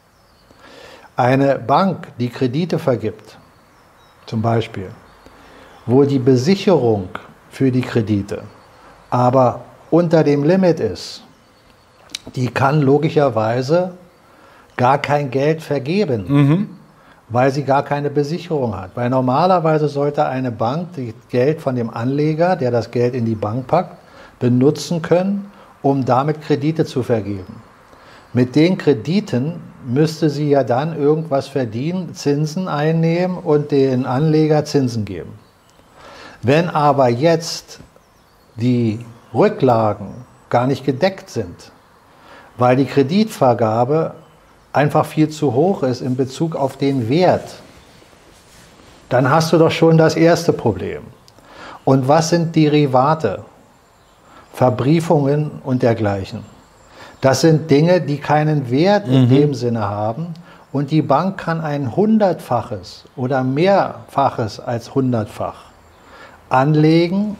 Eine Bank, die Kredite vergibt, zum Beispiel, wo die Besicherung für die Kredite aber unter dem Limit ist, die kann logischerweise gar kein Geld vergeben, weil sie gar keine Besicherung hat. Weil normalerweise sollte eine Bank das Geld von dem Anleger, der das Geld in die Bank packt, benutzen können, um damit Kredite zu vergeben. Mit den Krediten müsste sie ja dann irgendwas verdienen, Zinsen einnehmen und den Anleger Zinsen geben. Wenn aber jetzt die Rücklagen gar nicht gedeckt sind, weil die Kreditvergabe einfach viel zu hoch ist in Bezug auf den Wert, dann hast du doch schon das erste Problem. Und was sind Derivate? Verbriefungen und dergleichen. Das sind Dinge, die keinen Wert in dem Sinne haben und die Bank kann ein Hundertfaches oder Mehrfaches als Hundertfach anlegen,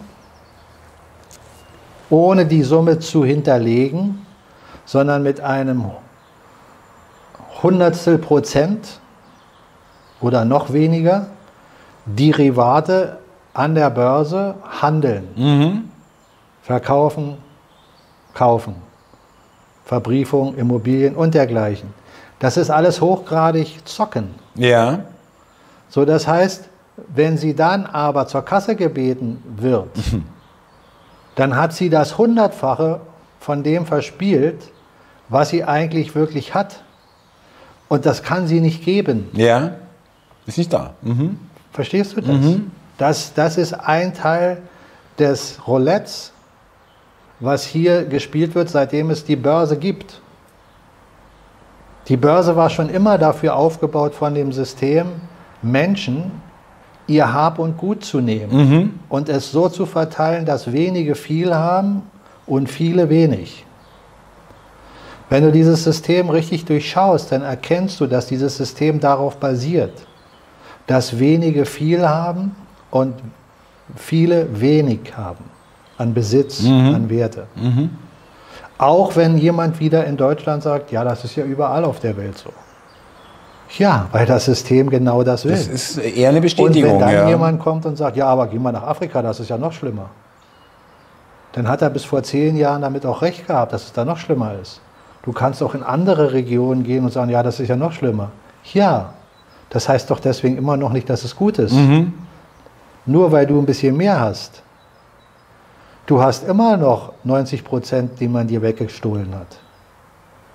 ohne die Summe zu hinterlegen, sondern mit einem Hundertstel Prozent oder noch weniger Derivate an der Börse handeln. Verkaufen, kaufen. Verbriefung, Immobilien und dergleichen. Das ist alles hochgradig Zocken. Ja. So, das heißt, wenn sie dann aber zur Kasse gebeten wird, dann hat sie das Hundertfache von dem verspielt, was sie eigentlich wirklich hat. Und das kann sie nicht geben. Ja. Ist nicht da. Mhm. Verstehst du das? das? Das ist ein Teil des Roulettes, was hier gespielt wird, seitdem es die Börse gibt. Die Börse war schon immer dafür aufgebaut von dem System, Menschen ihr Hab und Gut zu nehmen und es so zu verteilen, dass wenige viel haben und viele wenig. Wenn du dieses System richtig durchschaust, dann erkennst du, dass dieses System darauf basiert, dass wenige viel haben und viele wenig haben. An Besitz, an Werte. Auch wenn jemand wieder in Deutschland sagt, ja, das ist ja überall auf der Welt so. Ja, weil das System genau das will. Das ist eher eine Und Bestätigung. wenn dann ja. jemand kommt und sagt, ja, aber geh mal nach Afrika, das ist ja noch schlimmer. Dann hat er bis vor zehn Jahren damit auch recht gehabt, dass es da noch schlimmer ist. Du kannst auch in andere Regionen gehen und sagen, ja, das ist ja noch schlimmer. Ja, das heißt doch deswegen immer noch nicht, dass es gut ist. Nur weil du ein bisschen mehr hast. Du hast immer noch neunzig Prozent, die man dir weggestohlen hat.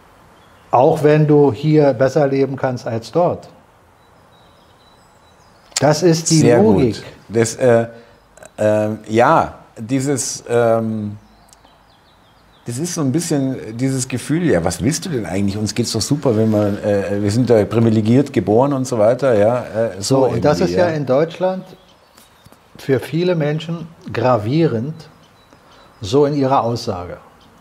Auch wenn du hier besser leben kannst als dort. Das ist die Sehr Logik. gut. Das, äh, äh, ja, dieses, ähm, das ist so ein bisschen dieses Gefühl, ja, was willst du denn eigentlich? Uns geht's doch super, wenn man, äh, wir sind da privilegiert geboren und so weiter. Ja, äh, so, So, und das ist ja ja in Deutschland für viele Menschen gravierend, so in ihrer Aussage.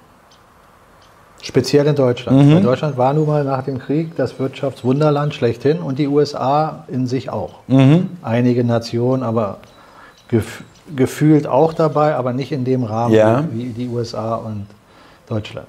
Speziell in Deutschland. Mhm. Weil Deutschland war nun mal nach dem Krieg das Wirtschaftswunderland schlechthin und die U S A in sich auch. Mhm. Einige Nationen, aber gef gefühlt auch dabei, aber nicht in dem Rahmen Ja. wie, wie die U S A und Deutschland.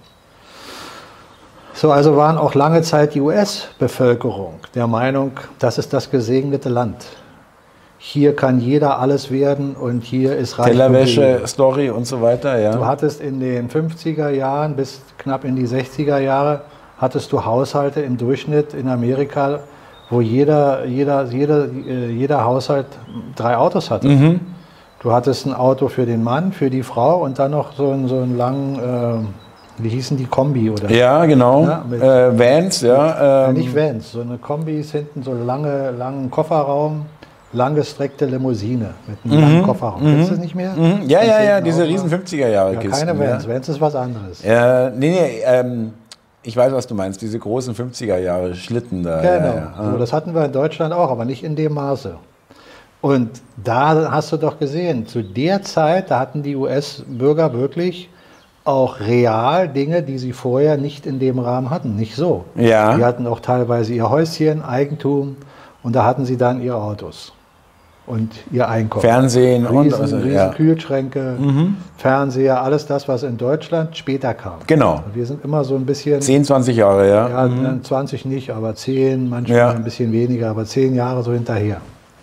So, also waren auch lange Zeit die U S-Bevölkerung der Meinung, das ist das gesegnete Land. Hier kann jeder alles werden und hier ist Reich. Tellerwäsche-Story und so weiter, ja. Du hattest in den fünfziger Jahren bis knapp in die sechziger Jahre, hattest du Haushalte im Durchschnitt in Amerika, wo jeder, jeder, jeder, jeder Haushalt drei Autos hatte. Mhm. Du hattest ein Auto für den Mann, für die Frau und dann noch so einen, so einen langen, äh, wie hießen die, Kombi oder? Ja, genau. Ja, mit- äh, Vans, ja. Ja, Ähm, nicht Vans, so eine Kombi ist hinten so lange, langen Kofferraum, langgestreckte Limousine mit einem langen Kofferraum. Kennst du das nicht mehr? mhm. Ja, Das ja, hinten ja, auch diese mal- riesen fünfziger Jahre Ja, Kisten. keine Vans, Ja. Vans ist was anderes. Äh, nee, nee, ähm, ich weiß, was du meinst, diese großen fünfziger Jahre Schlitten da. Genau, Ja, ja. so, das hatten wir in Deutschland auch, aber nicht in dem Maße. Und da hast du doch gesehen, zu der Zeit, da hatten die U S-Bürger wirklich auch real Dinge, die sie vorher nicht in dem Rahmen hatten, nicht so. Ja. Die hatten auch teilweise ihr Häuschen, Eigentum und da hatten sie dann ihre Autos und ihr Einkommen. Fernsehen und riesen, also, riesen ja. Kühlschränke, Fernseher, alles das, was in Deutschland später kam. Genau. Und wir sind immer so ein bisschen... zehn, zwanzig Jahre, ja. Ja, dann zwanzig nicht, aber zehn, manchmal Ja. ein bisschen weniger, aber zehn Jahre so hinterher.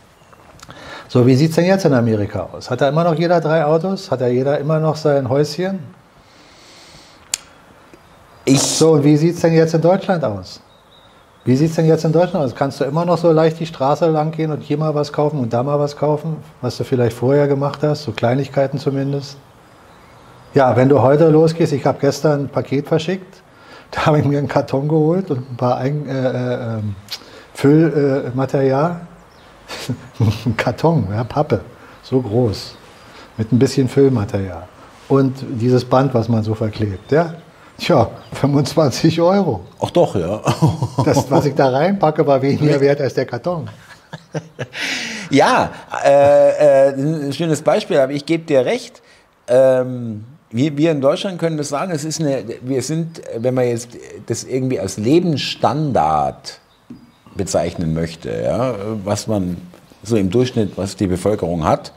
So, wie sieht es denn jetzt in Amerika aus? Hat da immer noch jeder drei Autos? Hat da jeder immer noch sein Häuschen? Ich, So, und wie sieht es denn jetzt in Deutschland aus? Wie sieht es denn jetzt in Deutschland aus? Kannst du immer noch so leicht die Straße lang gehen und hier mal was kaufen und da mal was kaufen, was du vielleicht vorher gemacht hast, so Kleinigkeiten zumindest? Ja, wenn du heute losgehst, ich habe gestern ein Paket verschickt, da habe ich mir einen Karton geholt und ein paar Eigen, äh, äh, ähm, Füllmaterial. Ein Karton, ja, Pappe, so groß, mit ein bisschen Füllmaterial. Und dieses Band, was man so verklebt, ja. Tja, fünfundzwanzig Euro. ach doch, ja. Das, was ich da reinpacke, war weniger wert als der Karton. Ja, äh, äh, ein schönes Beispiel, aber ich gebe dir recht. Ähm, wir, wir in Deutschland können das sagen, es ist eine, wir sind, wenn man jetzt das irgendwie als Lebensstandard bezeichnen möchte, ja, was man so im Durchschnitt, was die Bevölkerung hat,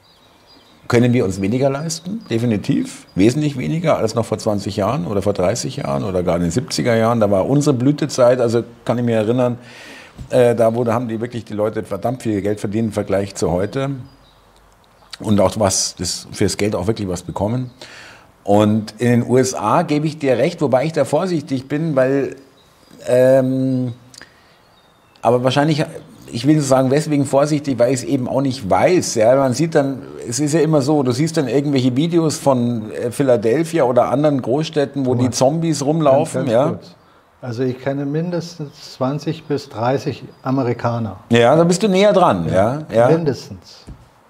können wir uns weniger leisten, definitiv, wesentlich weniger als noch vor zwanzig Jahren oder vor dreißig Jahren oder gar in den siebziger Jahren. Da war unsere Blütezeit, also kann ich mich erinnern, äh, da wurde, haben die wirklich die Leute verdammt viel Geld verdient im Vergleich zu heute und auch was das, für das Geld auch wirklich was bekommen. Und in den U S A gebe ich dir recht, wobei ich da vorsichtig bin, weil ähm, aber wahrscheinlich, ich will sagen, deswegen vorsichtig, weil ich es eben auch nicht weiß. Ja, man sieht dann, es ist ja immer so, du siehst dann irgendwelche Videos von äh, Philadelphia oder anderen Großstädten, wo die Zombies rumlaufen. Ganz, ganz Ja. kurz. Also ich kenne mindestens zwanzig bis dreißig Amerikaner. Ja, da bist du näher dran. Ja, ja. Mindestens.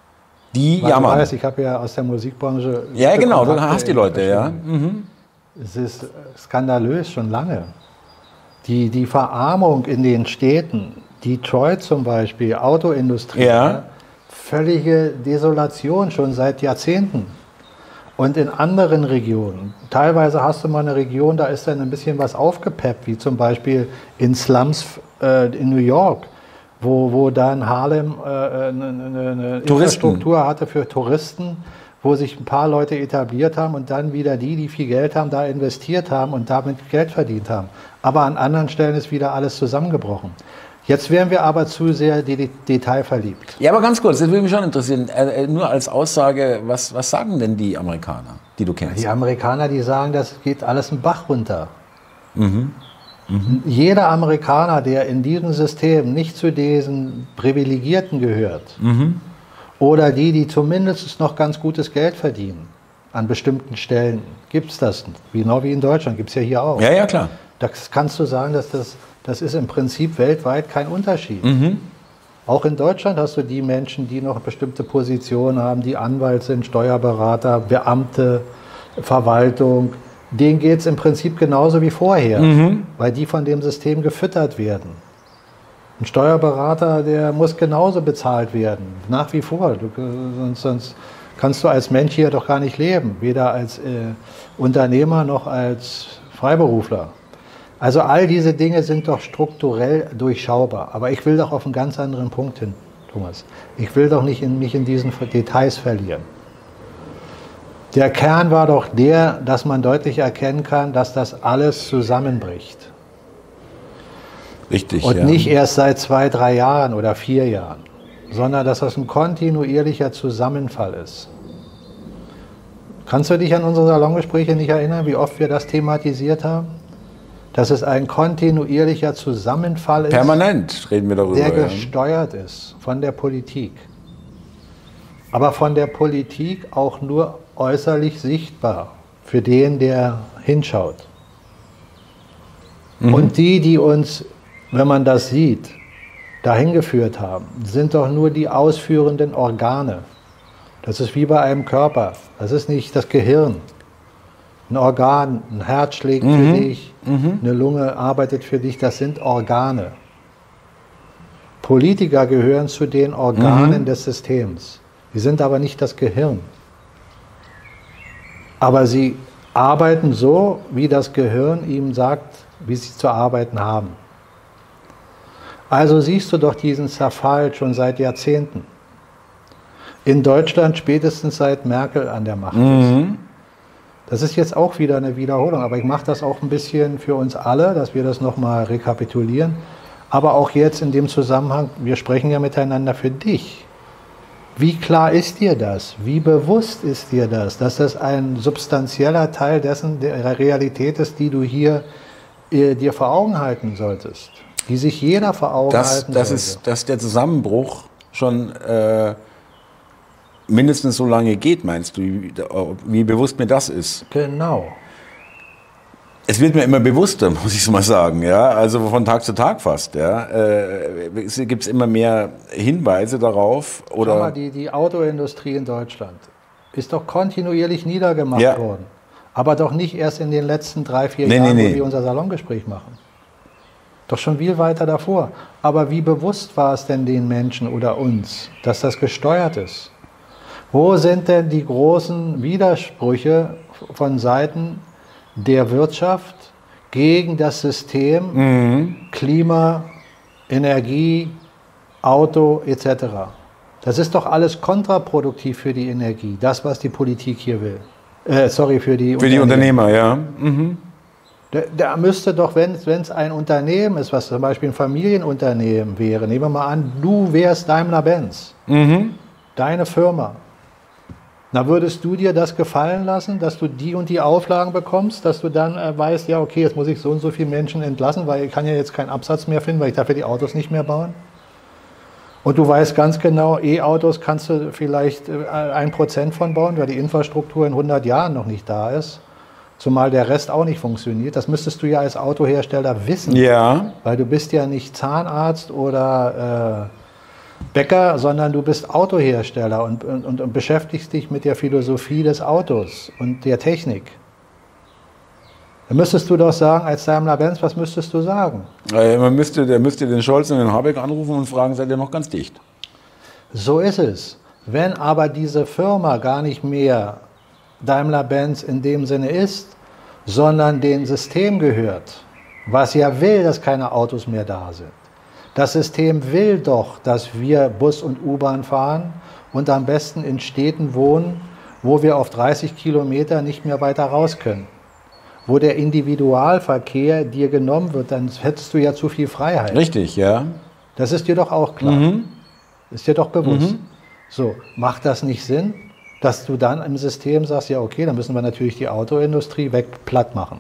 Die Weil du jammern. weißt, ich habe ja aus der Musikbranche... Ja, gute genau, du Kontakte hast die in Leute, ja. verschiedenen- Es ist skandalös schon lange. Die, die Verarmung in den Städten, Detroit zum Beispiel, Autoindustrie, Ja. ja, völlige Desolation schon seit Jahrzehnten. Und in anderen Regionen, teilweise hast du mal eine Region, da ist dann ein bisschen was aufgepeppt, wie zum Beispiel in Slums äh, in New York, wo, wo dann Harlem äh, eine, eine, eine Infrastruktur hatte für Touristen, wo sich ein paar Leute etabliert haben und dann wieder die, die viel Geld haben, da investiert haben und damit Geld verdient haben. Aber an anderen Stellen ist wieder alles zusammengebrochen. Jetzt wären wir aber zu sehr de detailverliebt. Ja, aber ganz kurz, das würde mich schon interessieren. Äh, nur als Aussage, was, was sagen denn die Amerikaner, die du kennst? Die Amerikaner, die sagen, das geht alles einen Bach runter. Mhm. Mhm. Jeder Amerikaner, der in diesem System nicht zu diesen Privilegierten gehört, mhm. oder die, die zumindest noch ganz gutes Geld verdienen, an bestimmten Stellen, gibt es das. Genau wie in Deutschland, gibt es ja hier auch. Ja, ja, klar. Das kannst du sagen, dass das, das ist im Prinzip weltweit kein Unterschied. Mhm. Auch in Deutschland hast du die Menschen, die noch bestimmte Positionen haben, die Anwalt sind, Steuerberater, Beamte, Verwaltung. Denen geht es im Prinzip genauso wie vorher, mhm. weil die von dem System gefüttert werden. Ein Steuerberater, der muss genauso bezahlt werden, nach wie vor. Du, sonst, sonst kannst du als Mensch hier doch gar nicht leben, weder als äh, Unternehmer noch als Freiberufler. Also all diese Dinge sind doch strukturell durchschaubar. Aber ich will doch auf einen ganz anderen Punkt hin, Thomas. Ich will doch nicht in, mich in diesen Details verlieren. Der Kern war doch der, dass man deutlich erkennen kann, dass das alles zusammenbricht. Richtig, Und ja. nicht erst seit zwei, drei Jahren oder vier Jahren, sondern dass das ein kontinuierlicher Zusammenfall ist. Kannst du dich an unsere Salongespräche nicht erinnern, wie oft wir das thematisiert haben? Dass es ein kontinuierlicher Zusammenfall ist, permanent reden wir darüber, der gesteuert ja. ist von der Politik. Aber von der Politik auch nur äußerlich sichtbar für den, der hinschaut. Mhm. Und die, die uns, wenn man das sieht, dahin geführt haben, sind doch nur die ausführenden Organe. Das ist wie bei einem Körper. Das ist nicht das Gehirn. Ein Organ, ein Herz schlägt mhm. für dich, mhm. eine Lunge arbeitet für dich, das sind Organe. Politiker gehören zu den Organen mhm. des Systems. Sie sind aber nicht das Gehirn. Aber sie arbeiten so, wie das Gehirn ihnen sagt, wie sie zu arbeiten haben. Also siehst du doch diesen Zerfall schon seit Jahrzehnten. In Deutschland spätestens seit Merkel an der Macht mhm. ist. Das ist jetzt auch wieder eine Wiederholung, aber ich mache das auch ein bisschen für uns alle, dass wir das nochmal rekapitulieren. Aber auch jetzt in dem Zusammenhang, wir sprechen ja miteinander für dich. Wie klar ist dir das? Wie bewusst ist dir das, dass das ein substanzieller Teil dessen der Realität ist, die du hier äh, dir vor Augen halten solltest? Die sich jeder vor Augen das, halten das sollte. Ist, dass der Zusammenbruch schon äh, mindestens so lange geht, meinst du, wie, wie bewusst mir das ist? Genau. Es wird mir immer bewusster, muss ich so mal sagen, ja, also von Tag zu Tag fast, ja. Äh, es gibt immer mehr Hinweise darauf, oder? Schau mal, die, die Autoindustrie in Deutschland ist doch kontinuierlich niedergemacht ja. worden, aber doch nicht erst in den letzten drei, vier nee, Jahren, nee, wo nee. wir unser Salongespräch machen. Doch schon viel weiter davor. Aber wie bewusst war es denn den Menschen oder uns, dass das gesteuert ist? Wo sind denn die großen Widersprüche von Seiten der Wirtschaft gegen das System mhm. Klima, Energie, Auto et cetera? Das ist doch alles kontraproduktiv für die Energie, das, was die Politik hier will. Äh, sorry, für die Für die Unternehmer, ja. Mhm. Da, da müsste doch, wenn es ein Unternehmen ist, was zum Beispiel ein Familienunternehmen wäre, nehmen wir mal an, du wärst Daimler-Benz, mhm. deine Firma. Na, würdest du dir das gefallen lassen, dass du die und die Auflagen bekommst, dass du dann äh, weißt, ja okay, jetzt muss ich so und so viele Menschen entlassen, weil ich kann ja jetzt keinen Absatz mehr finden, weil ich dafür die Autos nicht mehr bauen? Und du weißt ganz genau, E-Autos kannst du vielleicht ein Prozent von bauen, weil die Infrastruktur in hundert Jahren noch nicht da ist. Zumal der Rest auch nicht funktioniert. Das müsstest du ja als Autohersteller wissen. Ja. Weil du bist ja nicht Zahnarzt oder äh, Bäcker, sondern du bist Autohersteller und, und, und beschäftigst dich mit der Philosophie des Autos und der Technik. Da müsstest du doch sagen, als Daimler-Benz, was müsstest du sagen? Äh, man müsste, der müsste den Scholz und den Habeck anrufen und fragen, seid ihr noch ganz dicht? So ist es. Wenn aber diese Firma gar nicht mehr Daimler-Benz in dem Sinne ist, sondern dem System gehört, was ja will, dass keine Autos mehr da sind. Das System will doch, dass wir Bus und U-Bahn fahren und am besten in Städten wohnen, wo wir auf dreißig Kilometer nicht mehr weiter raus können. Wo der Individualverkehr dir genommen wird, dann hättest du ja zu viel Freiheit. Richtig, ja. Das ist dir doch auch klar. Mhm. Ist dir doch bewusst. Mhm. So, macht das nicht Sinn, dass du dann im System sagst, ja okay, dann müssen wir natürlich die Autoindustrie weg platt machen.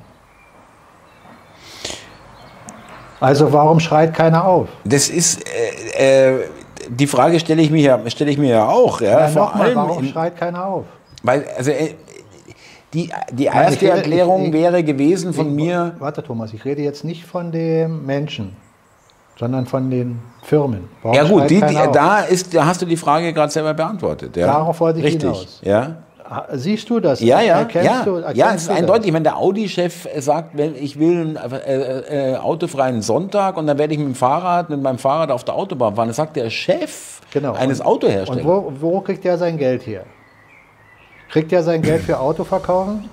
Also warum schreit keiner auf? Das ist, äh, äh, die Frage stelle ich mir ja, stelle ich mir ja auch. Ja, ja, vor allem, warum in, schreit keiner auf? Weil, also äh, die, die erste rede, Erklärung ich, ich, wäre gewesen von ich, mir... Warte Thomas, ich rede jetzt nicht von dem Menschen. sondern von den Firmen. Warum ja gut, schreit die, die, keiner auf? da, ist, da hast du die Frage gerade selber beantwortet. Ja. Darauf wollte ich Richtig. hinaus. Ja. Siehst du das? Ja, ja, Erkennst ja. Du, erkennst ja, es ist du das? eindeutig, wenn der Audi-Chef sagt, wenn ich will einen äh, äh, autofreien Sonntag und dann werde ich mit dem Fahrrad, mit meinem Fahrrad auf der Autobahn fahren, dann sagt der Chef genau. eines und, Autoherstellers. Und wo, wo kriegt er sein Geld her? Kriegt er sein Geld für Autoverkaufen?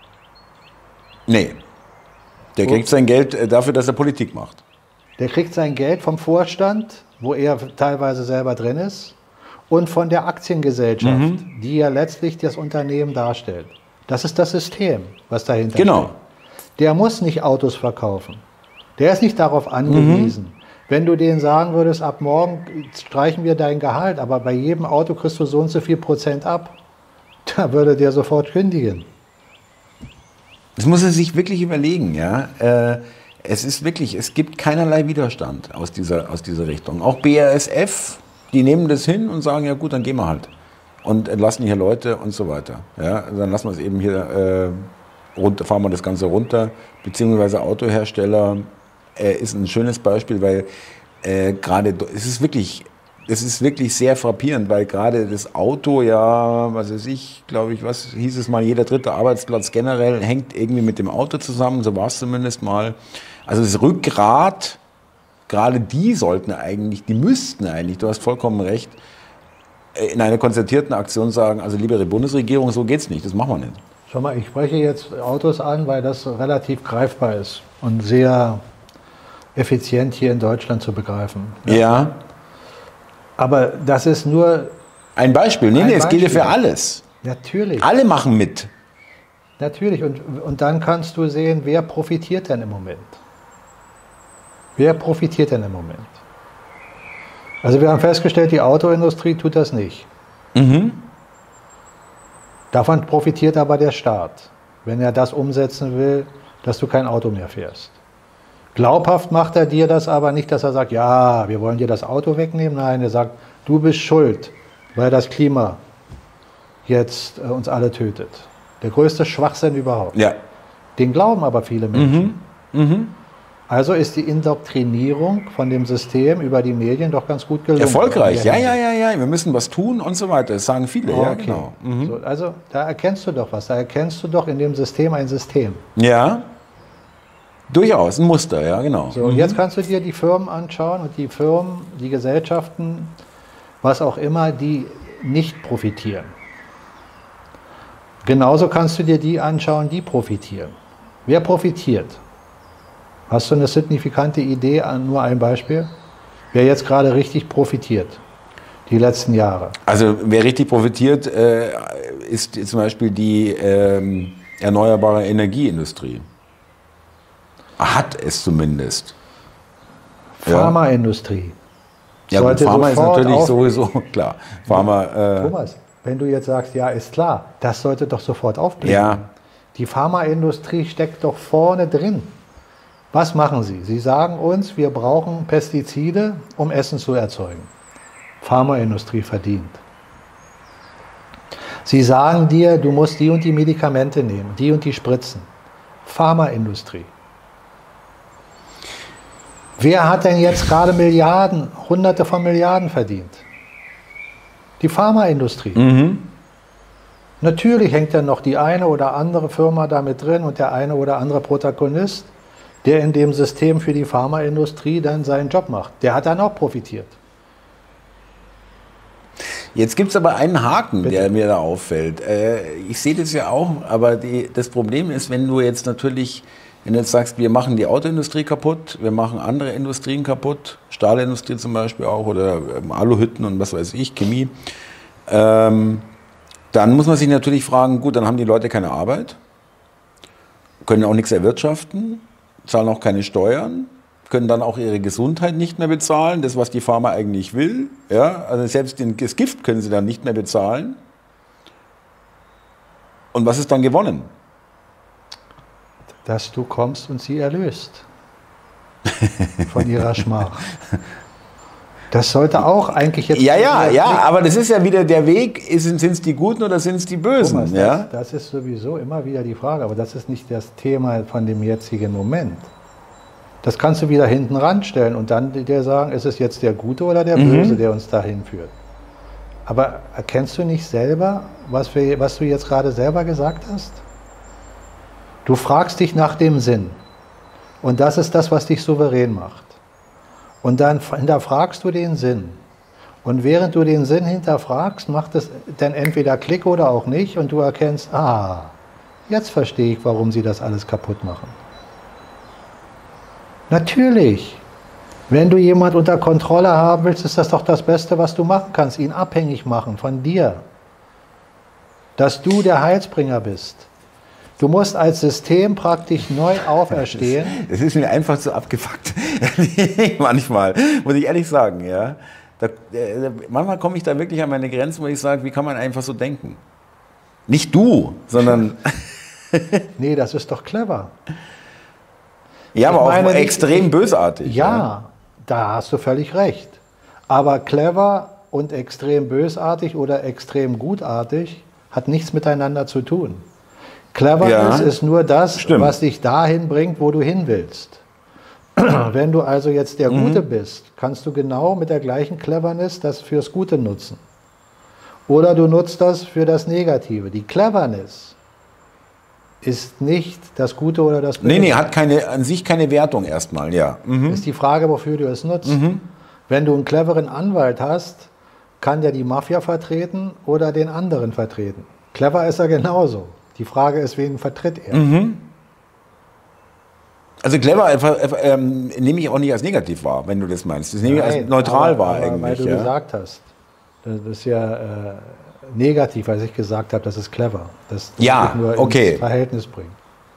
Nee. Der kriegt sein Geld dafür, dass er Politik macht. Der kriegt sein Geld vom Vorstand, wo er teilweise selber drin ist, und von der Aktiengesellschaft, mhm. die ja letztlich das Unternehmen darstellt. Das ist das System, was dahinter genau. steht. Der muss nicht Autos verkaufen. Der ist nicht darauf angewiesen. Mhm. Wenn du denen sagen würdest, ab morgen streichen wir dein Gehalt, aber bei jedem Auto kriegst du so und so viel Prozent ab, da würde der sofort kündigen. Das muss er sich wirklich überlegen, ja. Äh, es ist wirklich, es gibt keinerlei Widerstand aus dieser, aus dieser Richtung. Auch B A S F, die nehmen das hin und sagen, ja gut, dann gehen wir halt. Und entlassen hier Leute und so weiter. Ja, dann lassen wir es eben hier, äh, runter, fahren wir das Ganze runter. Beziehungsweise Autohersteller äh, ist ein schönes Beispiel, weil äh, gerade, es ist wirklich, es ist wirklich sehr frappierend, weil gerade das Auto ja, was weiß ich, glaube ich, was hieß es mal, jeder dritte Arbeitsplatz generell hängt irgendwie mit dem Auto zusammen, so war es zumindest mal. Also das Rückgrat, gerade die sollten eigentlich, die müssten eigentlich, du hast vollkommen recht, in einer konzertierten Aktion sagen, also liebe Bundesregierung, so geht's nicht, das machen wir nicht. Schau mal, ich spreche jetzt Autos an, weil das relativ greifbar ist und sehr effizient hier in Deutschland zu begreifen. Ja. ja. Aber das ist nur ein Beispiel. Nee, ein nee, es Beispiel. geht ja für alles. Natürlich. Alle machen mit. Natürlich. Und, und dann kannst du sehen, wer profitiert denn im Moment? Wer profitiert denn im Moment? Also wir haben festgestellt, die Autoindustrie tut das nicht. Mhm. Davon profitiert aber der Staat, wenn er das umsetzen will, dass du kein Auto mehr fährst. Glaubhaft macht er dir das aber nicht, dass er sagt, ja, wir wollen dir das Auto wegnehmen. Nein, er sagt, du bist schuld, weil das Klima jetzt äh, uns alle tötet. Der größte Schwachsinn überhaupt. Ja. Den glauben aber viele Menschen. Mhm. Mhm. Also ist die Indoktrinierung von dem System über die Medien doch ganz gut gelungen. Erfolgreich, ja, ja, ja, ja, wir müssen was tun und so weiter, das sagen viele, okay. ja, genau. Mhm. So, also da erkennst du doch was, da erkennst du doch in dem System ein System. Ja, durchaus, ein Muster, ja, genau. So, und jetzt kannst du dir die Firmen anschauen und die Firmen, die Gesellschaften, was auch immer, die nicht profitieren. Genauso kannst du dir die anschauen, die profitieren. Wer profitiert? Hast du eine signifikante Idee, nur ein Beispiel? Wer jetzt gerade richtig profitiert, die letzten Jahre? Also wer richtig profitiert, äh, ist zum Beispiel die ähm, erneuerbare Energieindustrie. Hat es zumindest. Pharmaindustrie. Ja, gut, Pharma ist natürlich auf- sowieso klar. Pharma, äh, Thomas, wenn du jetzt sagst, ja, ist klar, das sollte doch sofort aufbringen. Ja. Die Pharmaindustrie steckt doch vorne drin. Was machen sie? Sie sagen uns, wir brauchen Pestizide, um Essen zu erzeugen. Pharmaindustrie verdient. Sie sagen dir, du musst die und die Medikamente nehmen, die und die Spritzen. Pharmaindustrie. Wer hat denn jetzt gerade Milliarden, Hunderte von Milliarden verdient? Die Pharmaindustrie. mhm. Natürlich hängt dann noch die eine oder andere Firma da mit drin und der eine oder andere Protagonist, der in dem System für die Pharmaindustrie dann seinen Job macht. Der hat dann auch profitiert. Jetzt gibt es aber einen Haken, Bitte. der mir da auffällt. Äh, ich sehe das ja auch, aber die, das Problem ist, wenn du jetzt natürlich, wenn du jetzt sagst, wir machen die Autoindustrie kaputt, wir machen andere Industrien kaputt, Stahlindustrie zum Beispiel auch oder ähm, Aluhütten und was weiß ich, Chemie, ähm, dann muss man sich natürlich fragen, gut, dann haben die Leute keine Arbeit, können auch nichts erwirtschaften, zahlen auch keine Steuern, können dann auch ihre Gesundheit nicht mehr bezahlen, das, was die Pharma eigentlich will. Ja? Also selbst den, das Gift können sie dann nicht mehr bezahlen. Und was ist dann gewonnen? Dass du kommst und sie erlöst von ihrer Schmach. Das sollte auch eigentlich jetzt... Ja, ja, ja, aber das ist ja wieder der Weg, sind es die Guten oder sind es die Bösen? Thomas, ja? das, das ist sowieso immer wieder die Frage, aber das ist nicht das Thema von dem jetzigen Moment. Das kannst du wieder hinten ranstellen und dann dir sagen, ist es jetzt der Gute oder der Böse, mhm. der uns dahin führt. Aber erkennst du nicht selber, was, wir, was du jetzt gerade selber gesagt hast? Du fragst dich nach dem Sinn. Und das ist das, was dich souverän macht. Und dann hinterfragst du den Sinn. Und während du den Sinn hinterfragst, macht es dann entweder Klick oder auch nicht. Und du erkennst, ah, jetzt verstehe ich, warum sie das alles kaputt machen. Natürlich. Wenn du jemanden unter Kontrolle haben willst, ist das doch das Beste, was du machen kannst. Ihn abhängig machen von dir. Dass du der Heilsbringer bist. Du musst als System praktisch neu auferstehen. Das, das ist mir einfach so abgefuckt. Manchmal, muss ich ehrlich sagen. Ja. Da, äh, manchmal komme ich da wirklich an meine Grenzen, wo ich sage, wie kann man einfach so denken? Nicht du, sondern... Nee, das ist doch clever. Ja, ich aber meine, auch extrem ich, bösartig. Ja, ja, da hast du völlig recht. Aber clever und extrem bösartig oder extrem gutartig hat nichts miteinander zu tun. Cleverness ja, ist nur das, stimmt. was dich dahin bringt, wo du hin willst. Wenn du also jetzt der Gute mhm. bist, kannst du genau mit der gleichen Cleverness das fürs Gute nutzen. Oder du nutzt das für das Negative. Die Cleverness ist nicht das Gute oder das Böse. Nee, nee, hat keine, an sich keine Wertung erstmal, ja. Mhm. Ist die Frage, wofür du es nutzt. Mhm. Wenn du einen cleveren Anwalt hast, kann der die Mafia vertreten oder den anderen vertreten. Clever ist er genauso. Die Frage ist, wen vertritt er? Mhm. Also clever äh, äh, nehme ich auch nicht als negativ wahr, wenn du das meinst. Das nehme ich als neutral aber, wahr aber eigentlich. Weil du ja. gesagt hast, das ist ja äh, negativ, als ich gesagt habe, das ist clever. Das, das ja, nur okay. ins Verhältnis bringt.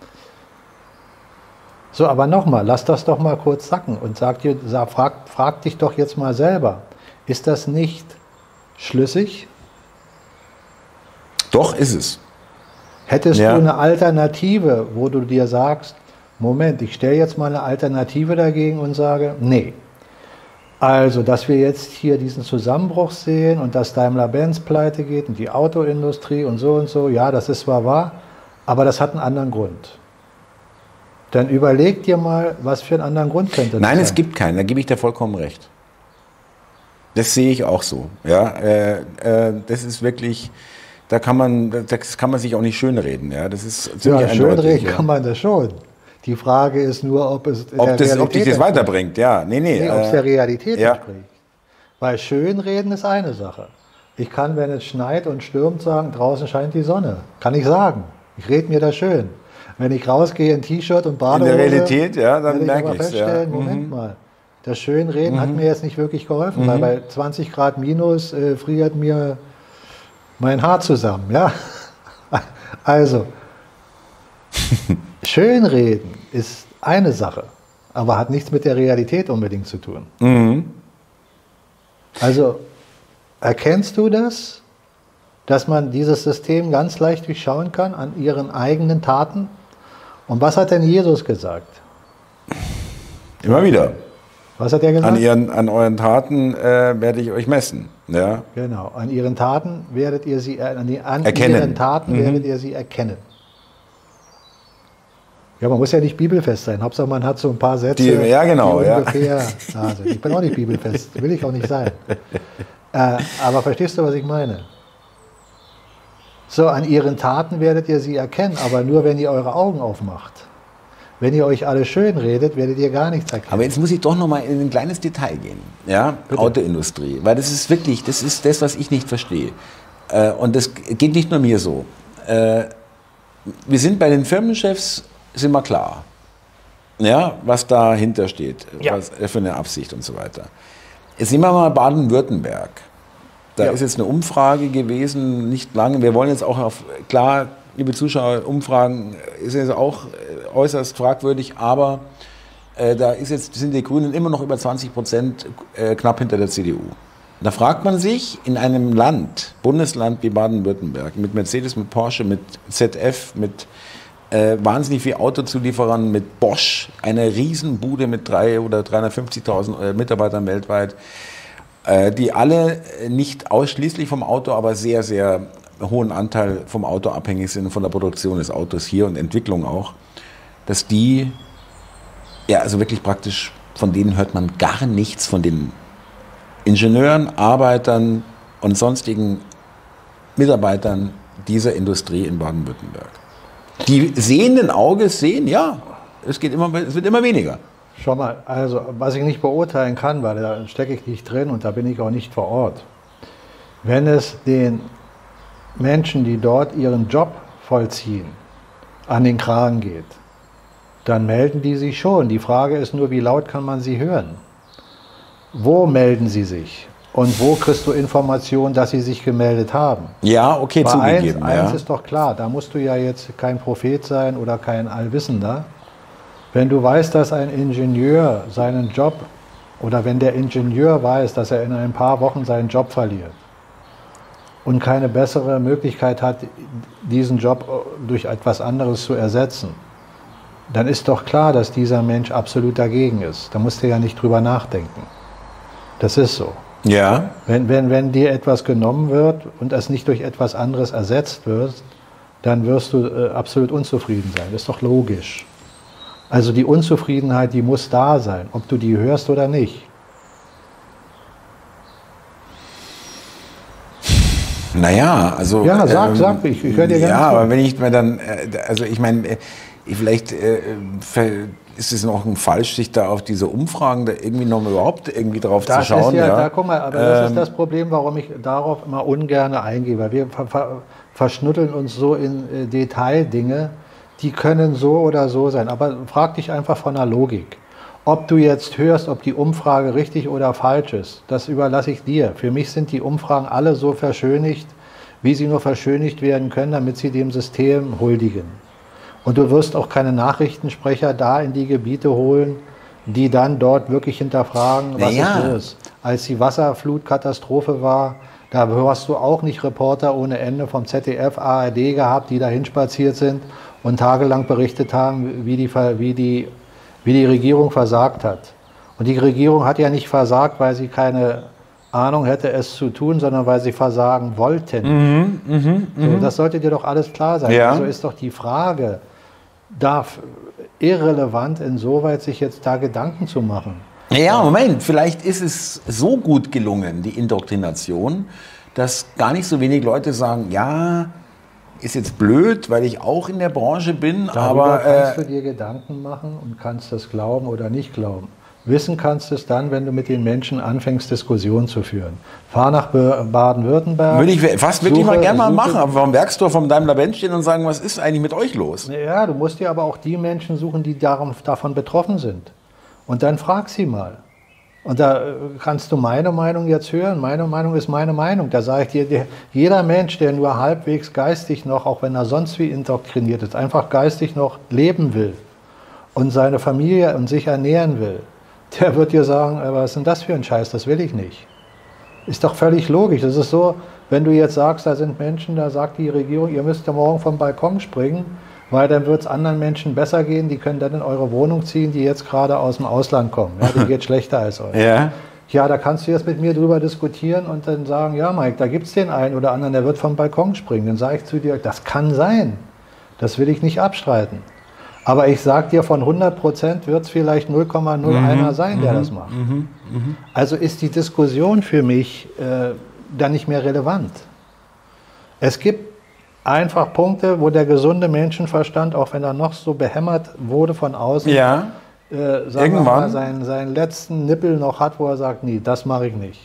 So, aber nochmal, lass das doch mal kurz sacken und sag dir, sag, frag, frag dich doch jetzt mal selber, ist das nicht schlüssig? Doch, ist es. Hättest ja. du eine Alternative, wo du dir sagst, Moment, ich stelle jetzt mal eine Alternative dagegen und sage, nee. Also, dass wir jetzt hier diesen Zusammenbruch sehen und dass Daimler-Benz pleite geht und die Autoindustrie und so und so, ja, das ist zwar wahr, aber das hat einen anderen Grund. Dann überleg dir mal, was für einen anderen Grund könnte das Nein, sein. es gibt keinen, da gebe ich dir vollkommen recht. Das sehe ich auch so. Ja, äh, äh, das ist wirklich... Da kann man, das kann man sich auch nicht schönreden. Ja, das ist ziemlich ja, schönreden ja. kann man das schon. Die Frage ist nur, ob es ob der das, Realität ob dich das weiterbringt. Ja, nee, nee. nee ob es äh, der Realität ja. entspricht. Weil schönreden ist eine Sache. Ich kann, wenn es schneit und stürmt, sagen, draußen scheint die Sonne. Kann ich sagen. Ich rede mir das schön. Wenn ich rausgehe in T-Shirt und Badehose, in der Realität, ja, dann merke ich es. feststellen, ja. Moment mhm. mal. Das Schönreden mhm. hat mir jetzt nicht wirklich geholfen, mhm. weil bei zwanzig Grad minus äh, friert mir mein Haar zusammen. Ja? Also, Schönreden ist eine Sache, aber hat nichts mit der Realität unbedingt zu tun. Mhm. Also, erkennst du das, dass man dieses System ganz leicht durchschauen kann an ihren eigenen Taten? Und was hat denn Jesus gesagt? Immer wieder. Was hat er gesagt? An, ihren, an euren Taten äh, werde ich euch messen. Ja. Genau, an ihren Taten werdet ihr sie an, die, an erkennen. ihren Taten mhm. werdet ihr sie erkennen. Ja, man muss ja nicht bibelfest sein. Hauptsache man hat so ein paar Sätze. Die, ja, genau. Die ja. ungefähr, also ich bin auch nicht bibelfest, will ich auch nicht sein. Äh, aber verstehst du, was ich meine? So, an ihren Taten werdet ihr sie erkennen, aber nur, wenn ihr eure Augen aufmacht. Wenn ihr euch alle schön redet, werdet ihr gar nichts erkennen. Aber jetzt muss ich doch noch mal in ein kleines Detail gehen. Ja, Bitte? Autoindustrie. Weil das ist wirklich, das ist das, was ich nicht verstehe. Äh, und das geht nicht nur mir so. Äh, wir sind bei den Firmenchefs, sind wir klar. Ja, was dahinter steht, ja. was für eine Absicht und so weiter. Jetzt nehmen wir mal Baden-Württemberg. Da ja. ist jetzt eine Umfrage gewesen, nicht lange. Wir wollen jetzt auch auf, klar, liebe Zuschauer, Umfragen ist jetzt auch äußerst fragwürdig, aber äh, da ist jetzt, sind die Grünen immer noch über zwanzig Prozent äh, knapp hinter der C D U. Da fragt man sich, in einem Land, Bundesland wie Baden-Württemberg, mit Mercedes, mit Porsche, mit Z F, mit äh, wahnsinnig viel Autozulieferern, mit Bosch, eine Riesenbude mit drei oder dreihundertfünfzigtausend äh, Mitarbeitern weltweit, äh, die alle nicht ausschließlich vom Auto, aber sehr, sehr hohen Anteil vom Auto abhängig sind, von der Produktion des Autos hier und Entwicklung auch, dass die Ja, also wirklich praktisch, von denen hört man gar nichts, von den Ingenieuren, Arbeitern und sonstigen Mitarbeitern dieser Industrie in Baden-Württemberg. Die sehenden Auges sehen, ja, es, geht immer, es wird immer weniger. Schau mal, also was ich nicht beurteilen kann, weil da stecke ich nicht drin und da bin ich auch nicht vor Ort. Wenn es den Menschen, die dort ihren Job vollziehen, an den Kragen geht, dann melden die sich schon. Die Frage ist nur, wie laut kann man sie hören? Wo melden sie sich? Und wo kriegst du Informationen, dass sie sich gemeldet haben? Ja, okay, Bei zugegeben. Eins, ja. eins ist doch klar, da musst du ja jetzt kein Prophet sein oder kein Allwissender. Wenn du weißt, dass ein Ingenieur seinen Job, oder wenn der Ingenieur weiß, dass er in ein paar Wochen seinen Job verliert und keine bessere Möglichkeit hat, diesen Job durch etwas anderes zu ersetzen, dann ist doch klar, dass dieser Mensch absolut dagegen ist. Da musst du ja nicht drüber nachdenken. Das ist so. Ja. Wenn, wenn, wenn dir etwas genommen wird und es nicht durch etwas anderes ersetzt wird, dann wirst du äh, absolut unzufrieden sein. Das ist doch logisch. Also die Unzufriedenheit, die muss da sein, ob du die hörst oder nicht. Naja, also... Ja, sag, ähm, sag, ich, ich höre dir gerne Ja, zu. aber wenn ich mir dann, äh, also ich meine, äh, vielleicht äh, ist es noch ein falsch, sich da auf diese Umfragen da irgendwie noch mal überhaupt irgendwie drauf Das zu schauen. ist ja, ja. da, guck mal, aber das Ähm, ist das Problem, warum ich darauf immer ungern eingehe, weil wir ver, ver, verschnuddeln uns so in äh, Detaildinge, die können so oder so sein. Aber frag dich einfach von der Logik. Ob du jetzt hörst, ob die Umfrage richtig oder falsch ist, das überlasse ich dir. Für mich sind die Umfragen alle so verschönigt, wie sie nur verschönigt werden können, damit sie dem System huldigen. Und du wirst auch keine Nachrichtensprecher da in die Gebiete holen, die dann dort wirklich hinterfragen, was Naja. ist los. Als die Wasserflutkatastrophe war, da hast du auch nicht Reporter ohne Ende vom Z D F, A R D gehabt, die da hinspaziert sind und tagelang berichtet haben, wie die, wie die, wie die Regierung versagt hat. Und die Regierung hat ja nicht versagt, weil sie keine Ahnung hätte, es zu tun, sondern weil sie versagen wollten. Mhm, mh, So, das sollte dir doch alles klar sein. Ja. Also ist doch die Frage, darf irrelevant insoweit sich jetzt da Gedanken zu machen. Ja, Moment, vielleicht ist es so gut gelungen, die Indoktrination, dass gar nicht so wenig Leute sagen, ja, ist jetzt blöd, weil ich auch in der Branche bin, Darüber aber... kannst Äh, du dir Gedanken machen und kannst das glauben oder nicht glauben. Wissen kannst du es dann, wenn du mit den Menschen anfängst, Diskussionen zu führen. Fahr nach Baden-Württemberg. würde ich fast wirklich suche- mal gerne mal suche- machen, aber warum Werksdorf vom Daimler-Benz stehen und sagen, was ist eigentlich mit euch los? Ja, du musst dir aber auch die Menschen suchen, die darum, davon betroffen sind. Und dann frag sie mal. Und da äh, kannst du meine Meinung jetzt hören. Meine Meinung ist meine Meinung. Da sage ich dir, der, jeder Mensch, der nur halbwegs geistig noch, auch wenn er sonst wie indoktriniert ist, einfach geistig noch leben will und seine Familie und sich ernähren will, der wird dir sagen, was ist denn das für ein Scheiß, das will ich nicht. Ist doch völlig logisch. Das ist so, wenn du jetzt sagst, da sind Menschen, da sagt die Regierung, ihr müsst ja morgen vom Balkon springen, weil dann wird es anderen Menschen besser gehen, die können dann in eure Wohnung ziehen, die jetzt gerade aus dem Ausland kommen. Ja, die geht schlechter als euch. Ja. Ja, da kannst du jetzt mit mir drüber diskutieren und dann sagen, ja Mike, da gibt es den einen oder anderen, der wird vom Balkon springen. Dann sage ich zu dir, das kann sein. Das will ich nicht abstreiten. Aber ich sage dir, von hundert Prozent wird es vielleicht null Komma null einer sein, der das macht. Also ist die Diskussion für mich äh, dann nicht mehr relevant. Es gibt einfach Punkte, wo der gesunde Menschenverstand, auch wenn er noch so behämmert wurde von außen, Ja. äh, sagen wir mal, seinen, seinen letzten Nippel noch hat, wo er sagt, nee, das mache ich nicht.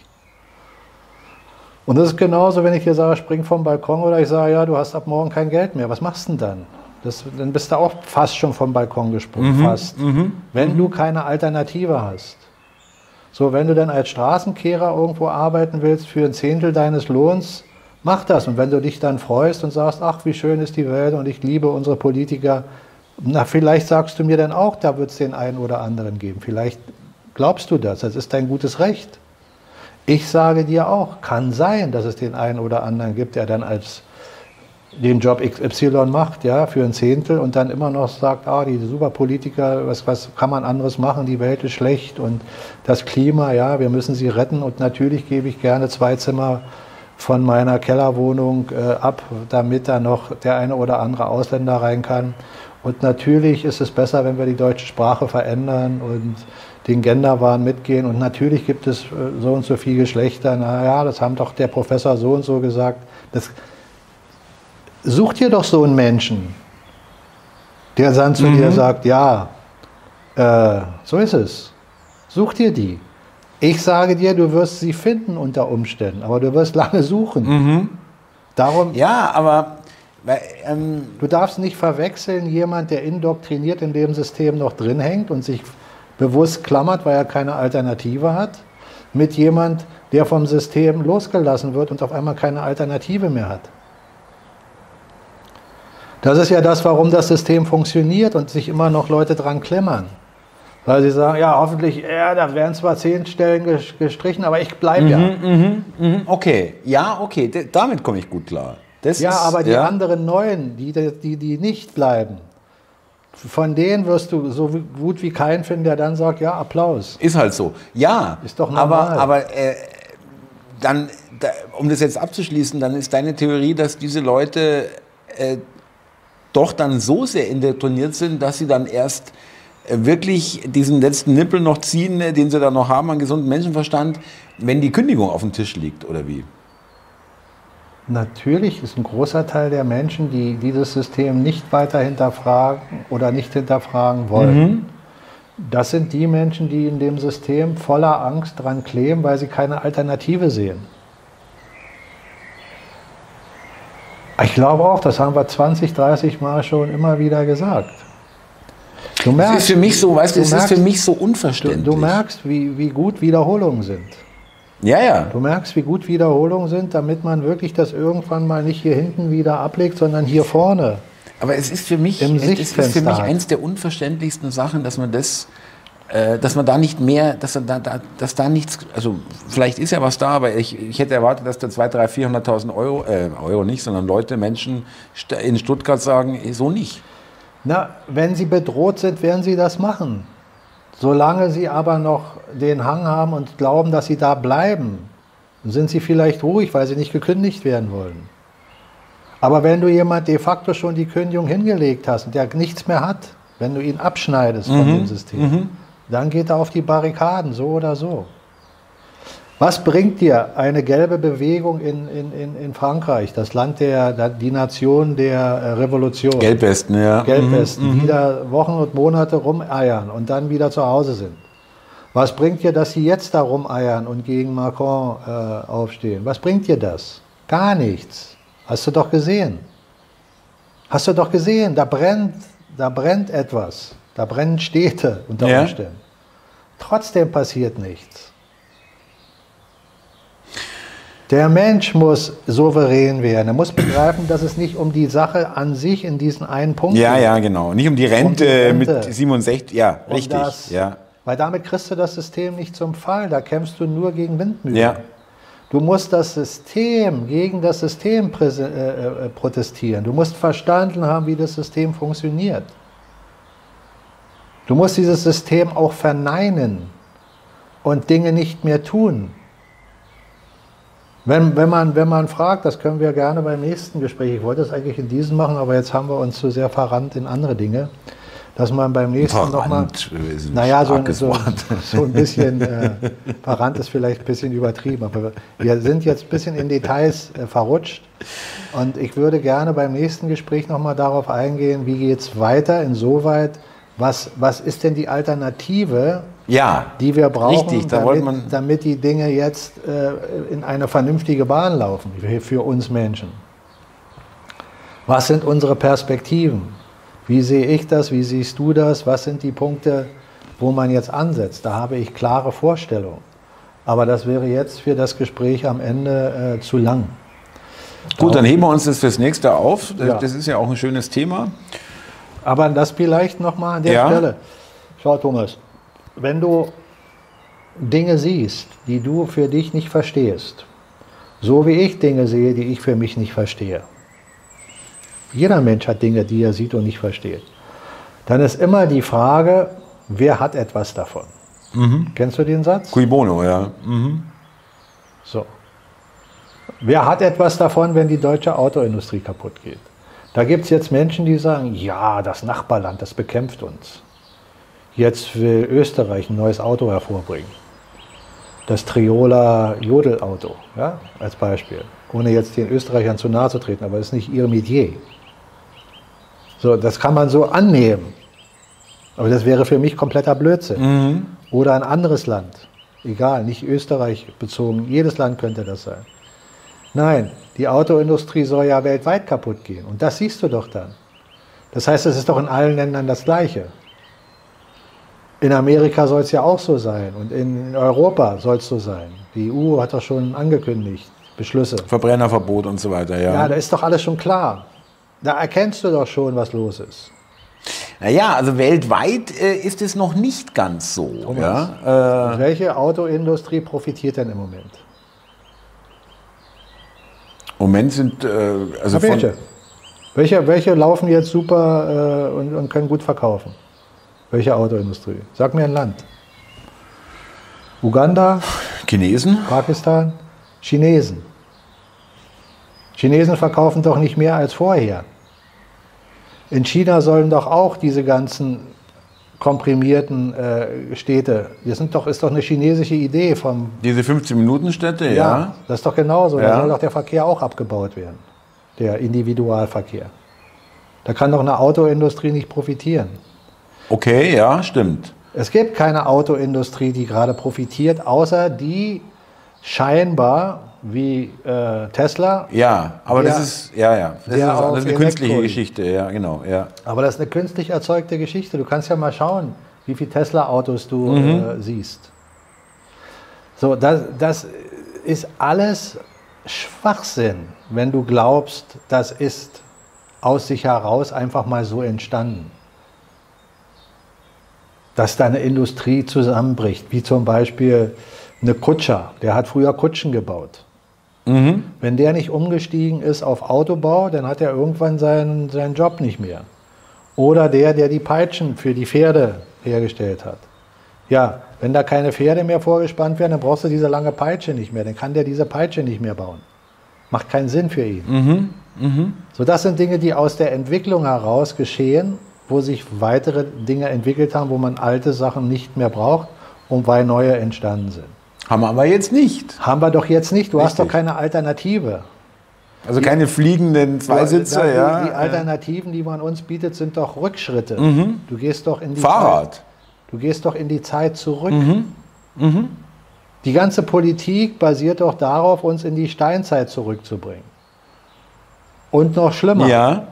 Und das ist genauso, wenn ich dir sage, spring vom Balkon oder ich sage, ja, du hast ab morgen kein Geld mehr. Was machst du denn dann? Das, dann bist du auch fast schon vom Balkon gesprungen, Mhm, fast. Wenn du keine Alternative hast. So, wenn du dann als Straßenkehrer irgendwo arbeiten willst für ein Zehntel deines Lohns, mach das. Und wenn du dich dann freust und sagst, ach, wie schön ist die Welt und ich liebe unsere Politiker, na, vielleicht sagst du mir dann auch, da wird es den einen oder anderen geben. Vielleicht glaubst du das, das ist dein gutes Recht. Ich sage dir auch, kann sein, dass es den einen oder anderen gibt, der dann als den Job X Y macht, ja, für ein Zehntel und dann immer noch sagt, ah, die Superpolitiker, was, was kann man anderes machen, die Welt ist schlecht und das Klima, ja, wir müssen sie retten und natürlich gebe ich gerne zwei Zimmer von meiner Kellerwohnung äh, ab, damit da noch der eine oder andere Ausländer rein kann Und natürlich ist es besser, wenn wir die deutsche Sprache verändern und den Genderwahn mitgehen. Und natürlich gibt es so und so viele Geschlechter. Naja, das haben doch der Professor so und so gesagt. Das, such dir doch so einen Menschen, der dann zu mhm. dir sagt, ja, äh, so ist es. Such dir die. Ich sage dir, du wirst sie finden unter Umständen, aber du wirst lange suchen. Mhm. Darum, ja, aber weil, ähm, du darfst nicht verwechseln, jemand, der indoktriniert in dem System noch drin hängt und sich bewusst klammert, weil er keine Alternative hat, mit jemand, der vom System losgelassen wird und auf einmal keine Alternative mehr hat. Das ist ja das, warum das System funktioniert und sich immer noch Leute dran klemmern. Weil sie sagen, ja, hoffentlich, ja, da werden zwar zehn Stellen gestrichen, aber ich bleibe mhm, ja. Mhm, mhm, okay, ja, okay, D damit komme ich gut klar. Das ja, ist, aber die ja. anderen Neuen, die, die, die nicht bleiben, von denen wirst du so gut wie keinen finden, der dann sagt, ja, Applaus. Ist halt so. Ja, ist doch normal. aber, aber äh, dann, da, um das jetzt abzuschließen, dann ist deine Theorie, dass diese Leute äh, doch dann so sehr indoktriniert sind, dass sie dann erst äh, wirklich diesen letzten Nippel noch ziehen, äh, den sie dann noch haben an gesundem Menschenverstand, wenn die Kündigung auf dem Tisch liegt, oder wie? Natürlich ist ein großer Teil der Menschen, die dieses System nicht weiter hinterfragen oder nicht hinterfragen wollen. Mhm. Das sind die Menschen, die in dem System voller Angst dran kleben, weil sie keine Alternative sehen. Ich glaube auch, das haben wir zwanzig, dreißig Mal schon immer wieder gesagt. Du merkst, das ist für mich so, weißt du, es merkst, ist für mich so unverständlich. Du, du merkst, wie, wie gut Wiederholungen sind. Ja, ja. Du merkst, wie gut Wiederholungen sind, damit man wirklich das irgendwann mal nicht hier hinten wieder ablegt, sondern hier vorne. Aber es ist für mich, im es ist für mich eins der unverständlichsten Sachen, dass man das, äh, dass man da nicht mehr, dass da, da, dass da nichts, also vielleicht ist ja was da, aber ich, ich hätte erwartet, dass da zweihunderttausend, dreihunderttausend, vierhunderttausend Euro, äh, Euro nicht, sondern Leute, Menschen in Stuttgart sagen, so nicht. Na, wenn sie bedroht sind, werden sie das machen. Solange sie aber noch den Hang haben und glauben, dass sie da bleiben, sind sie vielleicht ruhig, weil sie nicht gekündigt werden wollen. Aber wenn du jemand de facto schon die Kündigung hingelegt hast und der nichts mehr hat, wenn du ihn abschneidest von mhm. dem System, mhm. dann geht er auf die Barrikaden, so oder so. Was bringt dir eine gelbe Bewegung in, in, in, in Frankreich, das Land der, der, die Nation der Revolution? Gelbwesten, ja. Gelbwesten, mhm. die da Wochen und Monate rumeiern und dann wieder zu Hause sind. Was bringt dir, dass sie jetzt da rumeiern und gegen Macron äh, aufstehen? Was bringt dir das? Gar nichts. Hast du doch gesehen. Hast du doch gesehen, da brennt, da brennt etwas. Da brennen Städte unter ja. Umständen. Trotzdem passiert nichts. Der Mensch muss souverän werden. Er muss begreifen, dass es nicht um die Sache an sich in diesen einen Punkt ja, geht. Ja, ja, genau. Nicht um die Rente, um die Rente. Mit siebenundsechzig, ja, und richtig. Das, ja. Weil damit kriegst du das System nicht zum Fall. Da kämpfst du nur gegen Windmühlen. Ja. Du musst das System, gegen das System äh, protestieren. Du musst verstanden haben, wie das System funktioniert. Du musst dieses System auch verneinen und Dinge nicht mehr tun. Wenn, wenn, man, wenn man fragt, das können wir gerne beim nächsten Gespräch, ich wollte es eigentlich in diesem machen, aber jetzt haben wir uns zu sehr verrannt in andere Dinge, dass man beim nächsten nochmal, naja, so, so, so ein bisschen, äh, verrannt ist vielleicht ein bisschen übertrieben, aber wir sind jetzt ein bisschen in Details äh, verrutscht und ich würde gerne beim nächsten Gespräch nochmal darauf eingehen, wie geht es weiter, insoweit, was, was ist denn die Alternative, ja, die wir brauchen, richtig, da damit, man damit die Dinge jetzt äh, in eine vernünftige Bahn laufen für, für uns Menschen. Was sind unsere Perspektiven? Wie sehe ich das? Wie siehst du das? Was sind die Punkte, wo man jetzt ansetzt? Da habe ich klare Vorstellungen. Aber das wäre jetzt für das Gespräch am Ende äh, zu lang. Gut, dann heben wir uns das fürs nächste auf. Ja. Das ist ja auch ein schönes Thema. Aber das vielleicht nochmal an der ja. Stelle. Schau, Thomas. Wenn du Dinge siehst, die du für dich nicht verstehst, so wie ich Dinge sehe, die ich für mich nicht verstehe, jeder Mensch hat Dinge, die er sieht und nicht versteht, dann ist immer die Frage, wer hat etwas davon? Mhm. Kennst du den Satz? Cui bono, ja. Mhm. So. Wer hat etwas davon, wenn die deutsche Autoindustrie kaputt geht? Da gibt es jetzt Menschen, die sagen, ja, das Nachbarland, das bekämpft uns. Jetzt will Österreich ein neues Auto hervorbringen. Das Triola Jodelauto, ja, als Beispiel. Ohne jetzt den Österreichern zu nahe zu treten, aber das ist nicht ihr Metier. So, das kann man so annehmen. Aber das wäre für mich kompletter Blödsinn. Mhm. Oder ein anderes Land. Egal, nicht Österreich bezogen. Jedes Land könnte das sein. Nein, die Autoindustrie soll ja weltweit kaputt gehen. Und das siehst du doch dann. Das heißt, es ist doch in allen Ländern das Gleiche. In Amerika soll es ja auch so sein. Und in Europa soll es so sein. Die E U hat doch schon angekündigt, Beschlüsse. Verbrennerverbot und so weiter, ja. Ja, da ist doch alles schon klar. Da erkennst du doch schon, was los ist. Naja, also weltweit äh, ist es noch nicht ganz so. Thomas, Ja? Äh, welche Autoindustrie profitiert denn im Moment? Im Moment sind, äh, also Na, welche? welche? Welche laufen jetzt super äh, und, und können gut verkaufen? Welche Autoindustrie? Sag mir ein Land. Uganda, Chinesen? Pakistan, Chinesen. Chinesen verkaufen doch nicht mehr als vorher. In China sollen doch auch diese ganzen komprimierten äh, Städte, das sind doch, ist doch eine chinesische Idee vom... Diese fünfzehn-Minuten-Städte, ja. Ja, das ist doch genauso. Ja. Da soll doch der Verkehr auch abgebaut werden. Der Individualverkehr. Da kann doch eine Autoindustrie nicht profitieren. Okay, ja, stimmt. Es gibt keine Autoindustrie, die gerade profitiert, außer die scheinbar wie äh, Tesla. Ja, aber Der- das ist, ja, ja, das ist, der das auf ist eine künstliche Elektro- Geschichte, ja, genau, ja. Aber das ist eine künstlich erzeugte Geschichte. Du kannst ja mal schauen, wie viele Tesla-Autos du Mhm. äh, siehst. So, das, das ist alles Schwachsinn, wenn du glaubst, das ist aus sich heraus einfach mal so entstanden. Dass da eine Industrie zusammenbricht, wie zum Beispiel eine Kutscher, der hat früher Kutschen gebaut. Mhm. Wenn der nicht umgestiegen ist auf Autobau, dann hat er irgendwann seinen, seinen Job nicht mehr. Oder der, der die Peitschen für die Pferde hergestellt hat. Ja, wenn da keine Pferde mehr vorgespannt werden, dann brauchst du diese lange Peitsche nicht mehr. Dann kann der diese Peitsche nicht mehr bauen. Macht keinen Sinn für ihn. Mhm. Mhm. So, das sind Dinge, die aus der Entwicklung heraus geschehen, wo sich weitere Dinge entwickelt haben, wo man alte Sachen nicht mehr braucht und weil neue entstanden sind. Haben wir aber jetzt nicht. Haben wir doch jetzt nicht. Du hast Richtig. doch keine Alternative. Also keine fliegenden Zweisitzer, die, ja. Die Alternativen, die man uns bietet, sind doch Rückschritte. Mhm. Du gehst doch in die Fahrrad. Zeit, du gehst doch in die Zeit zurück. Mhm. Mhm. Die ganze Politik basiert doch darauf, uns in die Steinzeit zurückzubringen. Und noch schlimmer. Ja.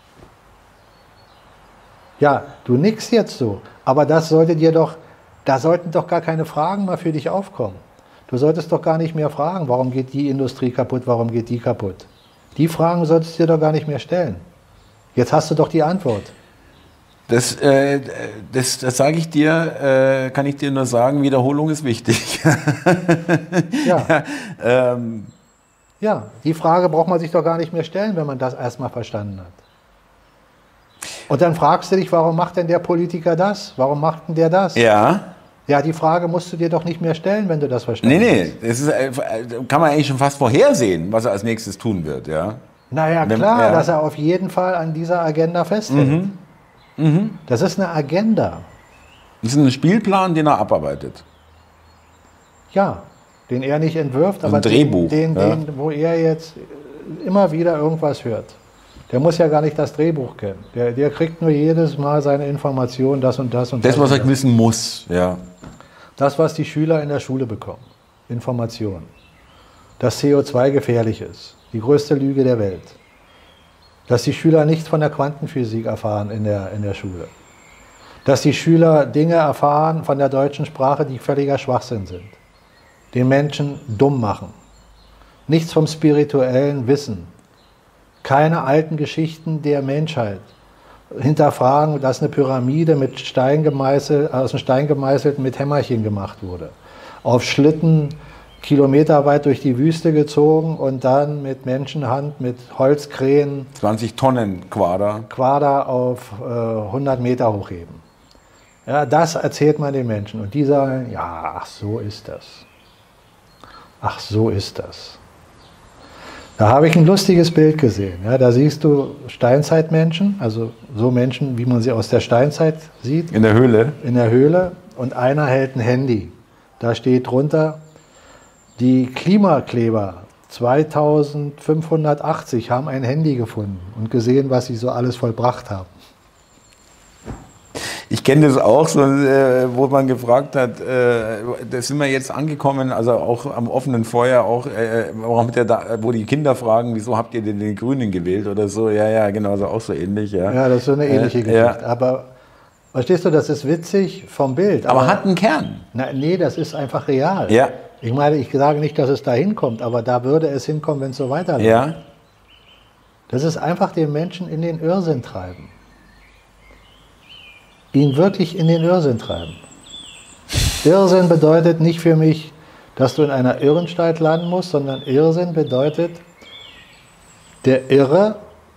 Ja, du nix jetzt so. Aber das sollte dir doch, da sollten doch gar keine Fragen mehr für dich aufkommen. Du solltest doch gar nicht mehr fragen, warum geht die Industrie kaputt, warum geht die kaputt. Die Fragen solltest du dir doch gar nicht mehr stellen. Jetzt hast du doch die Antwort. Das, äh, das, das sage ich dir, äh, kann ich dir nur sagen, Wiederholung ist wichtig. Ja. ja, ähm, Ja, die Frage braucht man sich doch gar nicht mehr stellen, wenn man das erstmal verstanden hat. Und dann fragst du dich, warum macht denn der Politiker das? Warum macht denn der das? ja. Ja, die Frage musst du dir doch nicht mehr stellen, wenn du das verstanden Nee, hast. nee, das ist, äh, kann man eigentlich schon fast vorhersehen, was er als nächstes tun wird, ja. Naja, Wenn- klar, ja. dass er auf jeden Fall an dieser Agenda festhält. Mhm. Mhm. Das ist eine Agenda. Das ist ein Spielplan, den er abarbeitet. Ja, den er nicht entwirft, Also aber ein Drehbuch, Den, den, ja. den, wo er jetzt immer wieder irgendwas hört. Der muss ja gar nicht das Drehbuch kennen. Der, der kriegt nur jedes Mal seine Informationen, das und das und Das, was und er wissen muss, ja. Das, was die Schüler in der Schule bekommen. Informationen. Dass C O zwei gefährlich ist. Die größte Lüge der Welt. Dass die Schüler nichts von der Quantenphysik erfahren in der, in der Schule. Dass die Schüler Dinge erfahren von der deutschen Sprache, die völliger Schwachsinn sind. Den Menschen dumm machen. Nichts vom spirituellen Wissen. Keine alten Geschichten der Menschheit. Hinterfragen, dass eine Pyramide mit Stein gemeißelt, aus dem Stein gemeißelt mit Hämmerchen gemacht wurde. Auf Schlitten kilometerweit durch die Wüste gezogen und dann mit Menschenhand, mit Holzkrähen zwanzig Tonnen Quader. Quader auf äh, hundert Meter hochheben. Ja, das erzählt man den Menschen. Und die sagen, ja, ach so ist das. Ach so ist das. Da habe ich ein lustiges Bild gesehen. Ja, da siehst du Steinzeitmenschen, also so Menschen, wie man sie aus der Steinzeit sieht. In der Höhle? In der Höhle. Und einer hält ein Handy. Da steht drunter, die Klimakleber zweitausendfünfhundertachtzig haben ein Handy gefunden und gesehen, was sie so alles vollbracht haben. Ich kenne das auch, so, äh, wo man gefragt hat, äh, da sind wir jetzt angekommen, also auch am offenen Feuer, auch, äh, warum der da, wo die Kinder fragen, wieso habt ihr denn den Grünen gewählt oder so, ja, ja, genau, also auch so ähnlich. Ja, ja das ist so eine ähnliche äh, Geschichte. Ja. Aber verstehst du, das ist witzig vom Bild. Aber, aber hat einen Kern. Na, nee, das ist einfach real. Ja. Ich meine, ich sage nicht, dass es da hinkommt, aber da würde es hinkommen, wenn es so weiterläuft. Ja. Das ist einfach den Menschen in den Irrsinn treiben. Ihn wirklich in den Irrsinn treiben. Irrsinn bedeutet nicht für mich, dass du in einer Irrenanstalt landen musst, sondern Irrsinn bedeutet der irre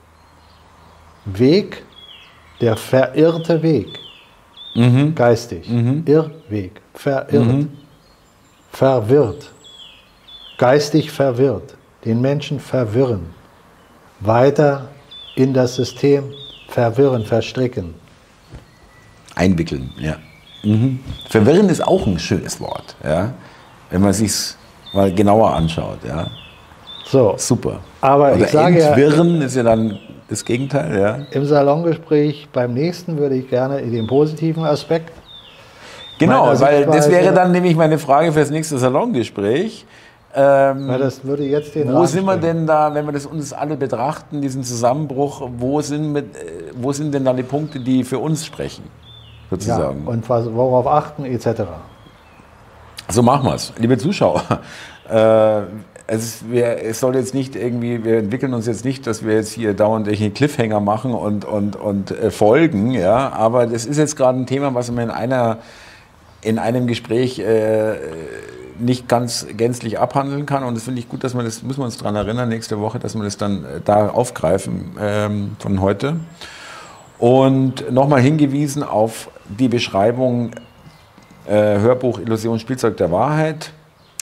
Weg, der verirrte Weg. Mhm. Geistig. Mhm. Irrweg. Verirrt. Mhm. Verwirrt. Geistig verwirrt. Den Menschen verwirren. Weiter in das System verwirren, verstricken. Einwickeln, ja. Mhm. Verwirren ist auch ein schönes Wort, ja, wenn man sich mal genauer anschaut, ja. So. Super. Aber Oder ich sage ja, entwirren ist ja dann das Gegenteil, ja. Im Salongespräch beim nächsten würde ich gerne den positiven Aspekt. Genau, weil das Sichtweise- wäre dann nämlich meine Frage für das nächste Salongespräch. Ähm, Weil das würde jetzt den wo Rahmen sind wir sprengen. denn da, wenn wir das uns alle betrachten, diesen Zusammenbruch, wo sind, mit, äh, wo sind denn da die Punkte, die für uns sprechen, Ja, sozusagen? und was, worauf achten, et cetera. So machen wir es. Liebe Zuschauer, äh, es, wir, es soll jetzt nicht irgendwie, wir entwickeln uns jetzt nicht, dass wir jetzt hier dauernd welche Cliffhanger machen und, und, und äh, folgen, ja, aber das ist jetzt gerade ein Thema, was man in einer, in einem Gespräch äh, nicht ganz gänzlich abhandeln kann, und das finde ich gut, dass wir das, müssen wir uns daran erinnern, nächste Woche, dass wir das dann äh, da aufgreifen ähm, von heute. Und nochmal hingewiesen auf die Beschreibung äh, Hörbuch Illusion Spielzeug der Wahrheit,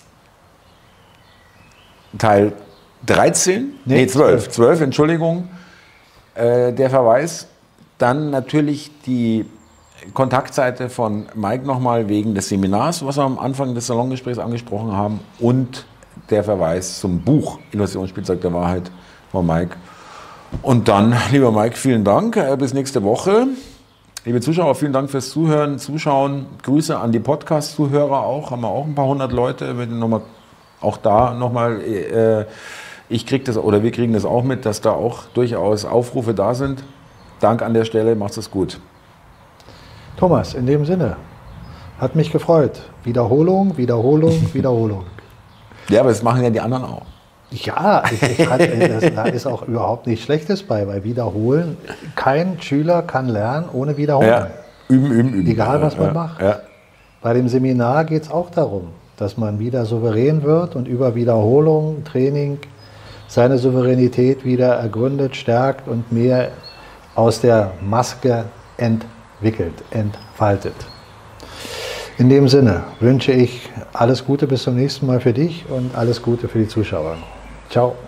Teil dreizehn, nee, Nee, zwölf, zwölf, Entschuldigung, äh, der Verweis. Dann natürlich die Kontaktseite von Mike nochmal wegen des Seminars, was wir am Anfang des Salongesprächs angesprochen haben, und der Verweis zum Buch Illusion Spielzeug der Wahrheit von Mike. Und dann, lieber Mike, vielen Dank, äh, bis nächste Woche. Liebe Zuschauer, vielen Dank fürs Zuhören, Zuschauen. Grüße an die Podcast-Zuhörer auch, haben wir auch ein paar hundert Leute. Wir noch mal, auch da nochmal, äh, ich kriege das, oder wir kriegen das auch mit, dass da auch durchaus Aufrufe da sind. Dank an der Stelle, macht's es gut. Thomas, in dem Sinne, hat mich gefreut. Wiederholung, Wiederholung, Wiederholung. Ja, aber das machen ja die anderen auch. Ja, ich, ich hatte, das, da ist auch überhaupt nichts Schlechtes bei, weil Wiederholen, kein Schüler kann lernen ohne Wiederholen. Ja, üben, üben, üben. Egal, was man ja, macht. Ja. Bei dem Seminar geht es auch darum, dass man wieder souverän wird und über Wiederholung, Training seine Souveränität wieder ergründet, stärkt und mehr aus der Maske entwickelt, entfaltet. In dem Sinne wünsche ich alles Gute bis zum nächsten Mal für dich und alles Gute für die Zuschauer. Ciao.